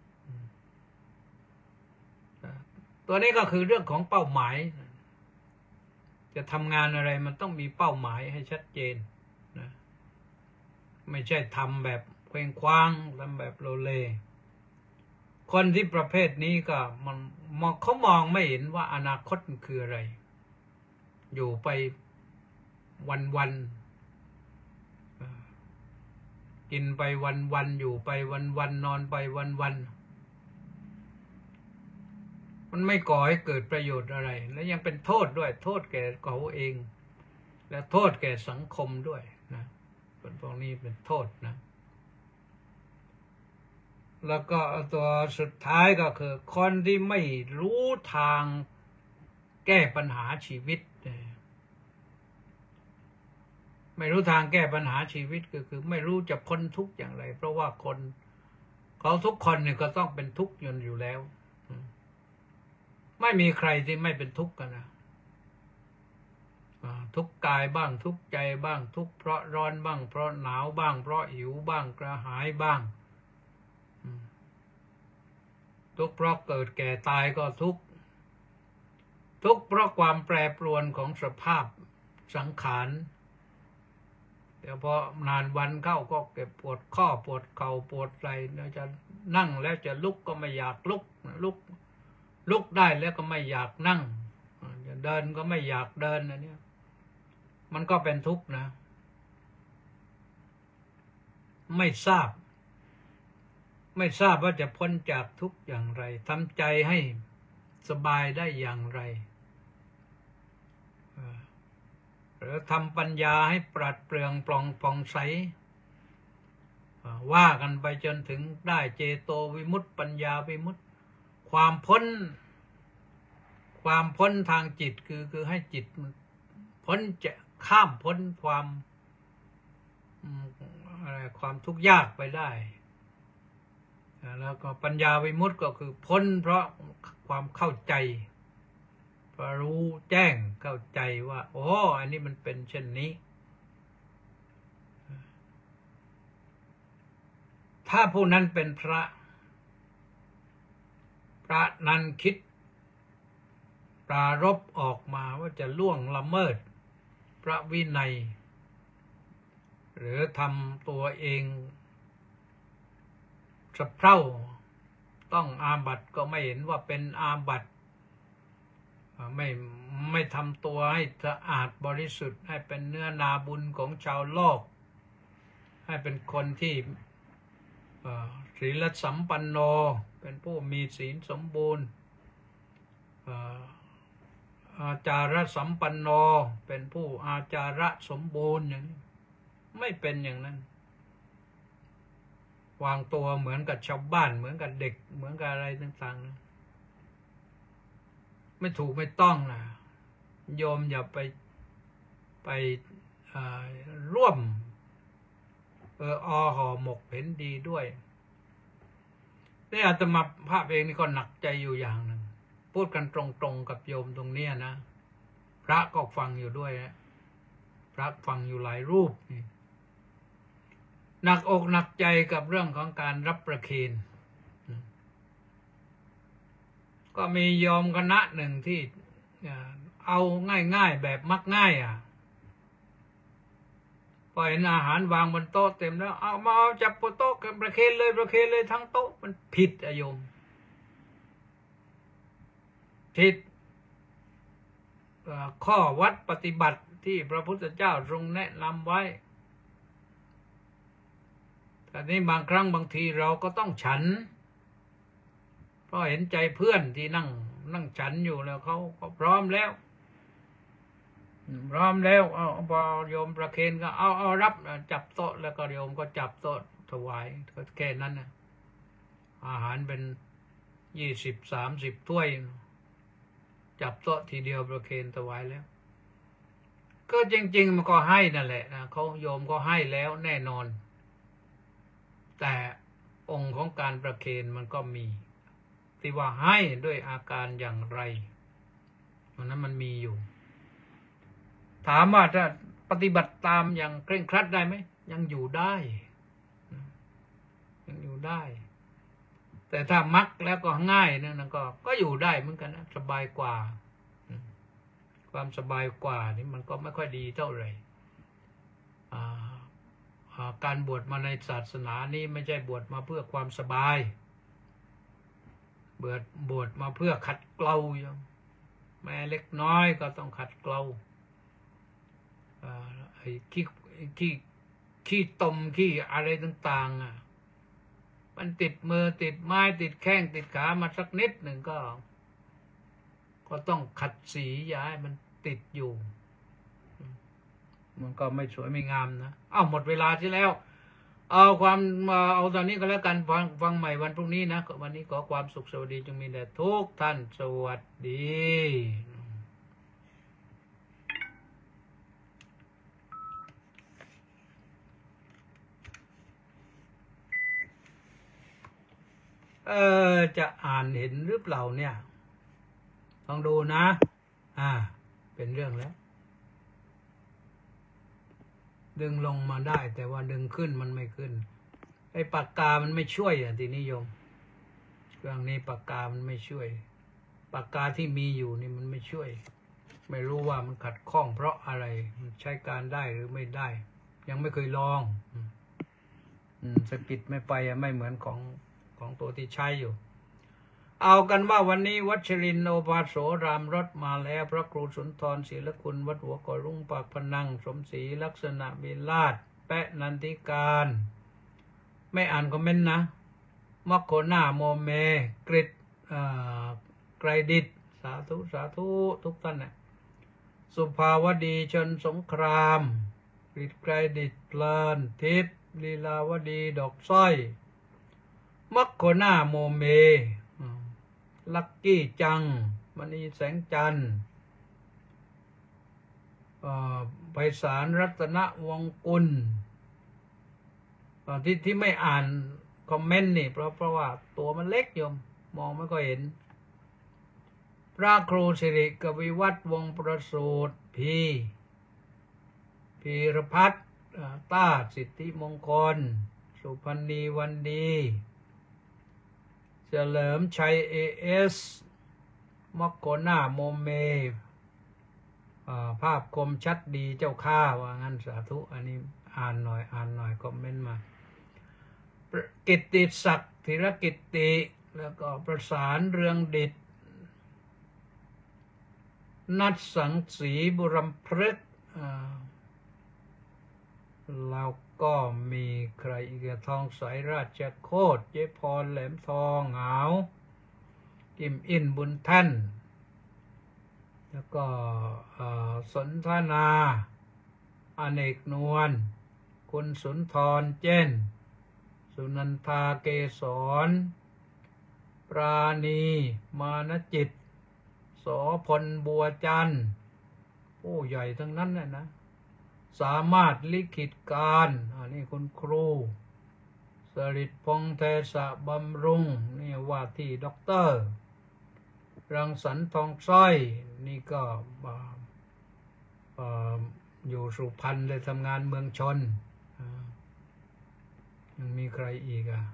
ตัวนี้ก็คือเรื่องของเป้าหมายจะทำงานอะไรมันต้องมีเป้าหมายให้ชัดเจนนะไม่ใช่ทำแบบเคว้งคว้างทำแบบโลเลคนที่ประเภทนี้ก็มันเขามองไม่เห็นว่าอนาคตมันคืออะไรอยู่ไปวันๆกินไปวันๆอยู่ไปวันๆนอนไปวันๆมันไม่ก่อให้เกิดประโยชน์อะไรและยังเป็นโทษด้วยโทษแก่เขาเองและโทษแก่สังคมด้วยนะเป็นพวกนี้เป็นโทษนะแล้วก็ตัวสุดท้ายก็คือคนที่ไม่รู้ทางแก้ปัญหาชีวิตไม่รู้ทางแก้ปัญหาชีวิตก็คือไม่รู้จะพ้นทุกข์อย่างไรเพราะว่าคนเขาทุกคนเนี่ยก็ต้องเป็นทุกข์อยู่แล้วไม่มีใครที่ไม่เป็นทุกข์กันนะทุกข์กายบ้างทุกข์ใจบ้างทุกข์เพราะร้อนบ้างเพราะหนาวบ้างเพราะหิวบ้างกระหายบ้างทุกข์เพราะเกิดแก่ตายก็ทุกข์ทุกข์เพราะความแปรปรวนของสภาพสังขารเดี๋ยวพอนานวันเข้าก็เก็บปวดข้อปวดเข่าปวดไหล่จะนั่งแล้วจะลุกก็ไม่อยากลุกลุกลุกได้แล้วก็ไม่อยากนั่งจะเดินก็ไม่อยากเดินนะเนี่ยมันก็เป็นทุกข์นะไม่ทราบไม่ทราบว่าจะพ้นจากทุกข์อย่างไรทำใจให้สบายได้อย่างไรหรือทำปัญญาให้ปราดเปรื่องปล่องผ่องใสว่ากันไปจนถึงได้เจโตวิมุตติปัญญาวิมุตติความพ้นความพ้นทางจิตคือคือให้จิตมันพ้นจะข้ามพ้นความอะไรความทุกข์ยากไปได้แล้วก็ปัญญาวิมุตติก็คือพ้นเพราะความเข้าใจเพราะรู้แจ้งเข้าใจว่าโอ้อันนี้มันเป็นเช่นนี้ถ้าผู้นั้นเป็นพระพระนั้นคิดปรารภออกมาว่าจะล่วงละเมิดพระวินัยหรือทำตัวเองสะเพร่าต้องอาบัติก็ไม่เห็นว่าเป็นอาบัติไม่ไม่ทำตัวให้สะอาดบริสุทธิ์ให้เป็นเนื้อนาบุญของชาวโลกให้เป็นคนที่ศีลสัมปันโนเป็นผู้มีศีลสมบูรณ์อาจารสัมปันโนเป็นผู้อาจาระสมบูรณ์อย่างนี้ไม่เป็นอย่างนั้นวางตัวเหมือนกับชาวบ้านเหมือนกับเด็กเหมือนกับอะไรต่างๆไม่ถูกไม่ต้องนะโยมอย่าไปไปร่วมเอออห่อหมกเห็นดีด้วยนี่อาตมาภาพเองนี่ก็หนักใจอยู่อย่างหนึ่งพูดกันตรงๆกับโยมตรงนี้นะพระก็ฟังอยู่ด้วยนะพระฟังอยู่หลายรูปนี่หนักอกหนักใจกับเรื่องของการรับประเคนก็มีโยมคณะหนึ่งที่เอาง่ายๆแบบมักง่ายอ่ะพอเห็นอาหารวางบนโต๊ะเต็มแล้วเอามาเอาจับโต๊ะกันประเคนเลยประเคนเลยทั้งโต๊ะมันผิดอะโยมผิดข้อวัดปฏิบัติที่พระพุทธเจ้าทรงแนะนำไว้แต่นี้บางครั้งบางทีเราก็ต้องฉันเพราะเห็นใจเพื่อนที่นั่งนั่งฉันอยู่แล้วเขาก็พร้อมแล้วพร้อมแล้วเอาพอโยมประเคนก็เอาเอารับจับโต๊ะแล้วก็โยมก็จับโต๊ะถวายก็แค่นั้นนะอาหารเป็นยี่สิบสามสิบถ้วยจับโต๊ะทีเดียวประเคนถวายแล้วก็จริงๆมันก็ให้นั่นแหละนะเขาโยมก็ให้แล้วแน่นอนแต่องค์ของการประเคนมันก็มีที่ว่าให้ด้วยอาการอย่างไรมันนั้นมันมีอยู่ถามว่าถ้าปฏิบัติตามอย่างเคร่งครัดได้ไหมยังอยู่ได้ยังอยู่ได้แต่ถ้ามักแล้วก็ง่ายนั่นก็ก็อยู่ได้เหมือนกันนะสบายกว่าความสบายกว่านี่มันก็ไม่ค่อยดีเท่าไหร่การบวชมาในศาสนานี้ไม่ใช่บวชมาเพื่อความสบายบวชบวชมาเพื่อขัดเกลาอย่างแม้เล็กน้อยก็ต้องขัดเกลาไอ้ขี้ขี้ขี้ตมขี้อะไรต่างๆอ่ะมันติดมือติดไม้ติดแข้งติดขามาสักนิดหนึ่งก็ก็ต้องขัดสีอย่าให้มันติดอยู่มันก็ไม่สวยไม่งามนะเอ้าหมดเวลาที่แล้วเอาความเอาตอนนี้ก็แล้วกันฟังฟังใหม่วันพรุ่งนี้นะวันนี้ขอความสุขสวัสดีจงมีแด่ทุกท่านสวัสดีเออจะอ่านเห็นหรือเปล่าเนี่ยลองดูนะอ่าเป็นเรื่องแล้วดึงลงมาได้แต่ว่าดึงขึ้นมันไม่ขึ้นไอ้ปากกามันไม่ช่วยอ่ะทีนี้โยมเรื่องนี้ปากกามันไม่ช่วยปากกาที่มีอยู่นี่มันไม่ช่วยไม่รู้ว่ามันขัดข้องเพราะอะไรมันใช้การได้หรือไม่ได้ยังไม่เคยลองอืมสกิดไม่ไปอ่ะไม่เหมือนของของตัวที่ใช้อยู่เอากันว่าวันนี้วัชรินทร์โอภาโสรามรถมาแล้วพระครูสุนทรศิลคุณวัดหัวก่อรุ่งปากพนังสมศรีลักษณะมีลาดแปะนันทิการไม่อ่านคอมเมนต์นะมัคโคนาโมเมกริดไกรดิตสาธุสาธุทุกท่านนะสุภาวดีชนสงครามกริดไกรดิตเพลินทิพย์ลีลาวดีดอกสร้อยมัคโคนาโมเมลักกี้จังมณีแสงจันทร์ไพศาลรัตนวงกุลที่ที่ไม่อ่านคอมเมนต์นี่เพราะเพราะว่าตัวมันเล็กโยมมองไม่ค่อยเห็นพระครูสิริกวิวัฒน์วงประสูติพีพีรพัฒน์ต้าสิทธิมงคลสุพรรณีวันดีเฉลิมชัยเอเอสมอกโกนาโมเมภาพคมชัดดีเจ้าข้าว่างั้นสาธุอันนี้อ่านหน่อยอ่านหน่อยคอมเมนต์มากิตติศักดิ์ธีรกิตติแล้วก็ประสานเรืองดิษนัดสังสีบุรมพฤกษ์แล้วก็มีใครอีกทองใสราชโคตรเจพรแหลมทองเหงากิมอินบุญท่านแล้วก็สนทนาอเนกนวลคุณสุนทรเจนสุนันทาเกษรปราณีมานจิตโสพลบัวจันทร์โอ้ใหญ่ทั้งนั้นเลยนะสามารถลิขิตการอันนี้คุณครูสริตพงษ์เทศบำรุงนี่ว่าที่ด็อกเตอร์รังสรรค์ทองสร้อยนี่ก็อยู่สุพรรณเลยทำงานเมืองชนยังมีใครอีกอ่ะ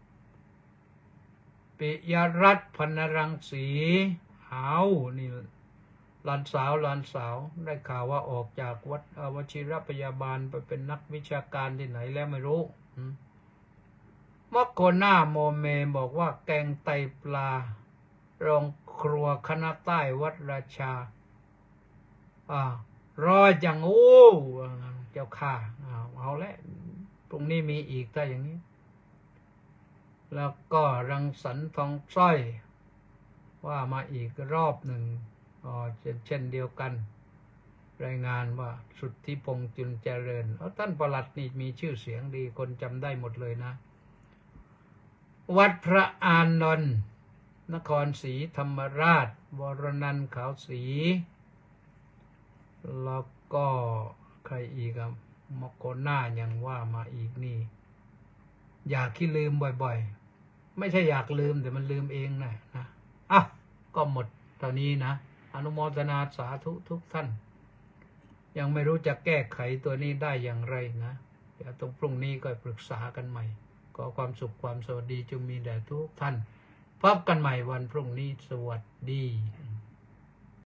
ปิยรัตน์พรรณรังสีเอานี่หลานสาวหลานสาวได้ข่าวว่าออกจากวัดวชิรพยาบาลไปเป็นนักวิชาการที่ไหนแล้วไม่รู้มอกโกนาโมเมบอกว่าแกงไตปลารองครัวคณะใต้วัดราชาอ่ารอจังโอ้เจ้าข้าเอาแล้วตรงนี้มีอีกถ้าอย่างนี้แล้วก็รังสรรค์ทองสร้อยว่ามาอีกรอบหนึ่งอ๋อเช่นเดียวกันรายงานว่าสุทธิพงษ์จุลเจริญเอาท่านประหลัดนี่มีชื่อเสียงดีคนจำได้หมดเลยนะวัดพระอานนท์นครศรีธรรมราชวรนันท์ขาวศรีแล้วก็ใครอีกครับมอกโกน่ายังว่ามาอีกนี่อยากขี้ลืมบ่อยๆไม่ใช่อยากลืมแต่มันลืมเองนะนะอ่ะก็หมดตอนนี้นะอนุโมทนาสาธุทุกท่านยังไม่รู้จะแก้ไขตัวนี้ได้อย่างไรนะเดี๋ยวตรงพรุ่งนี้ก็ปรึกษากันใหม่ขอความสุขความสวัสดีจงมีแด่ทุกท่านพบกันใหม่วันพรุ่งนี้สวัสดี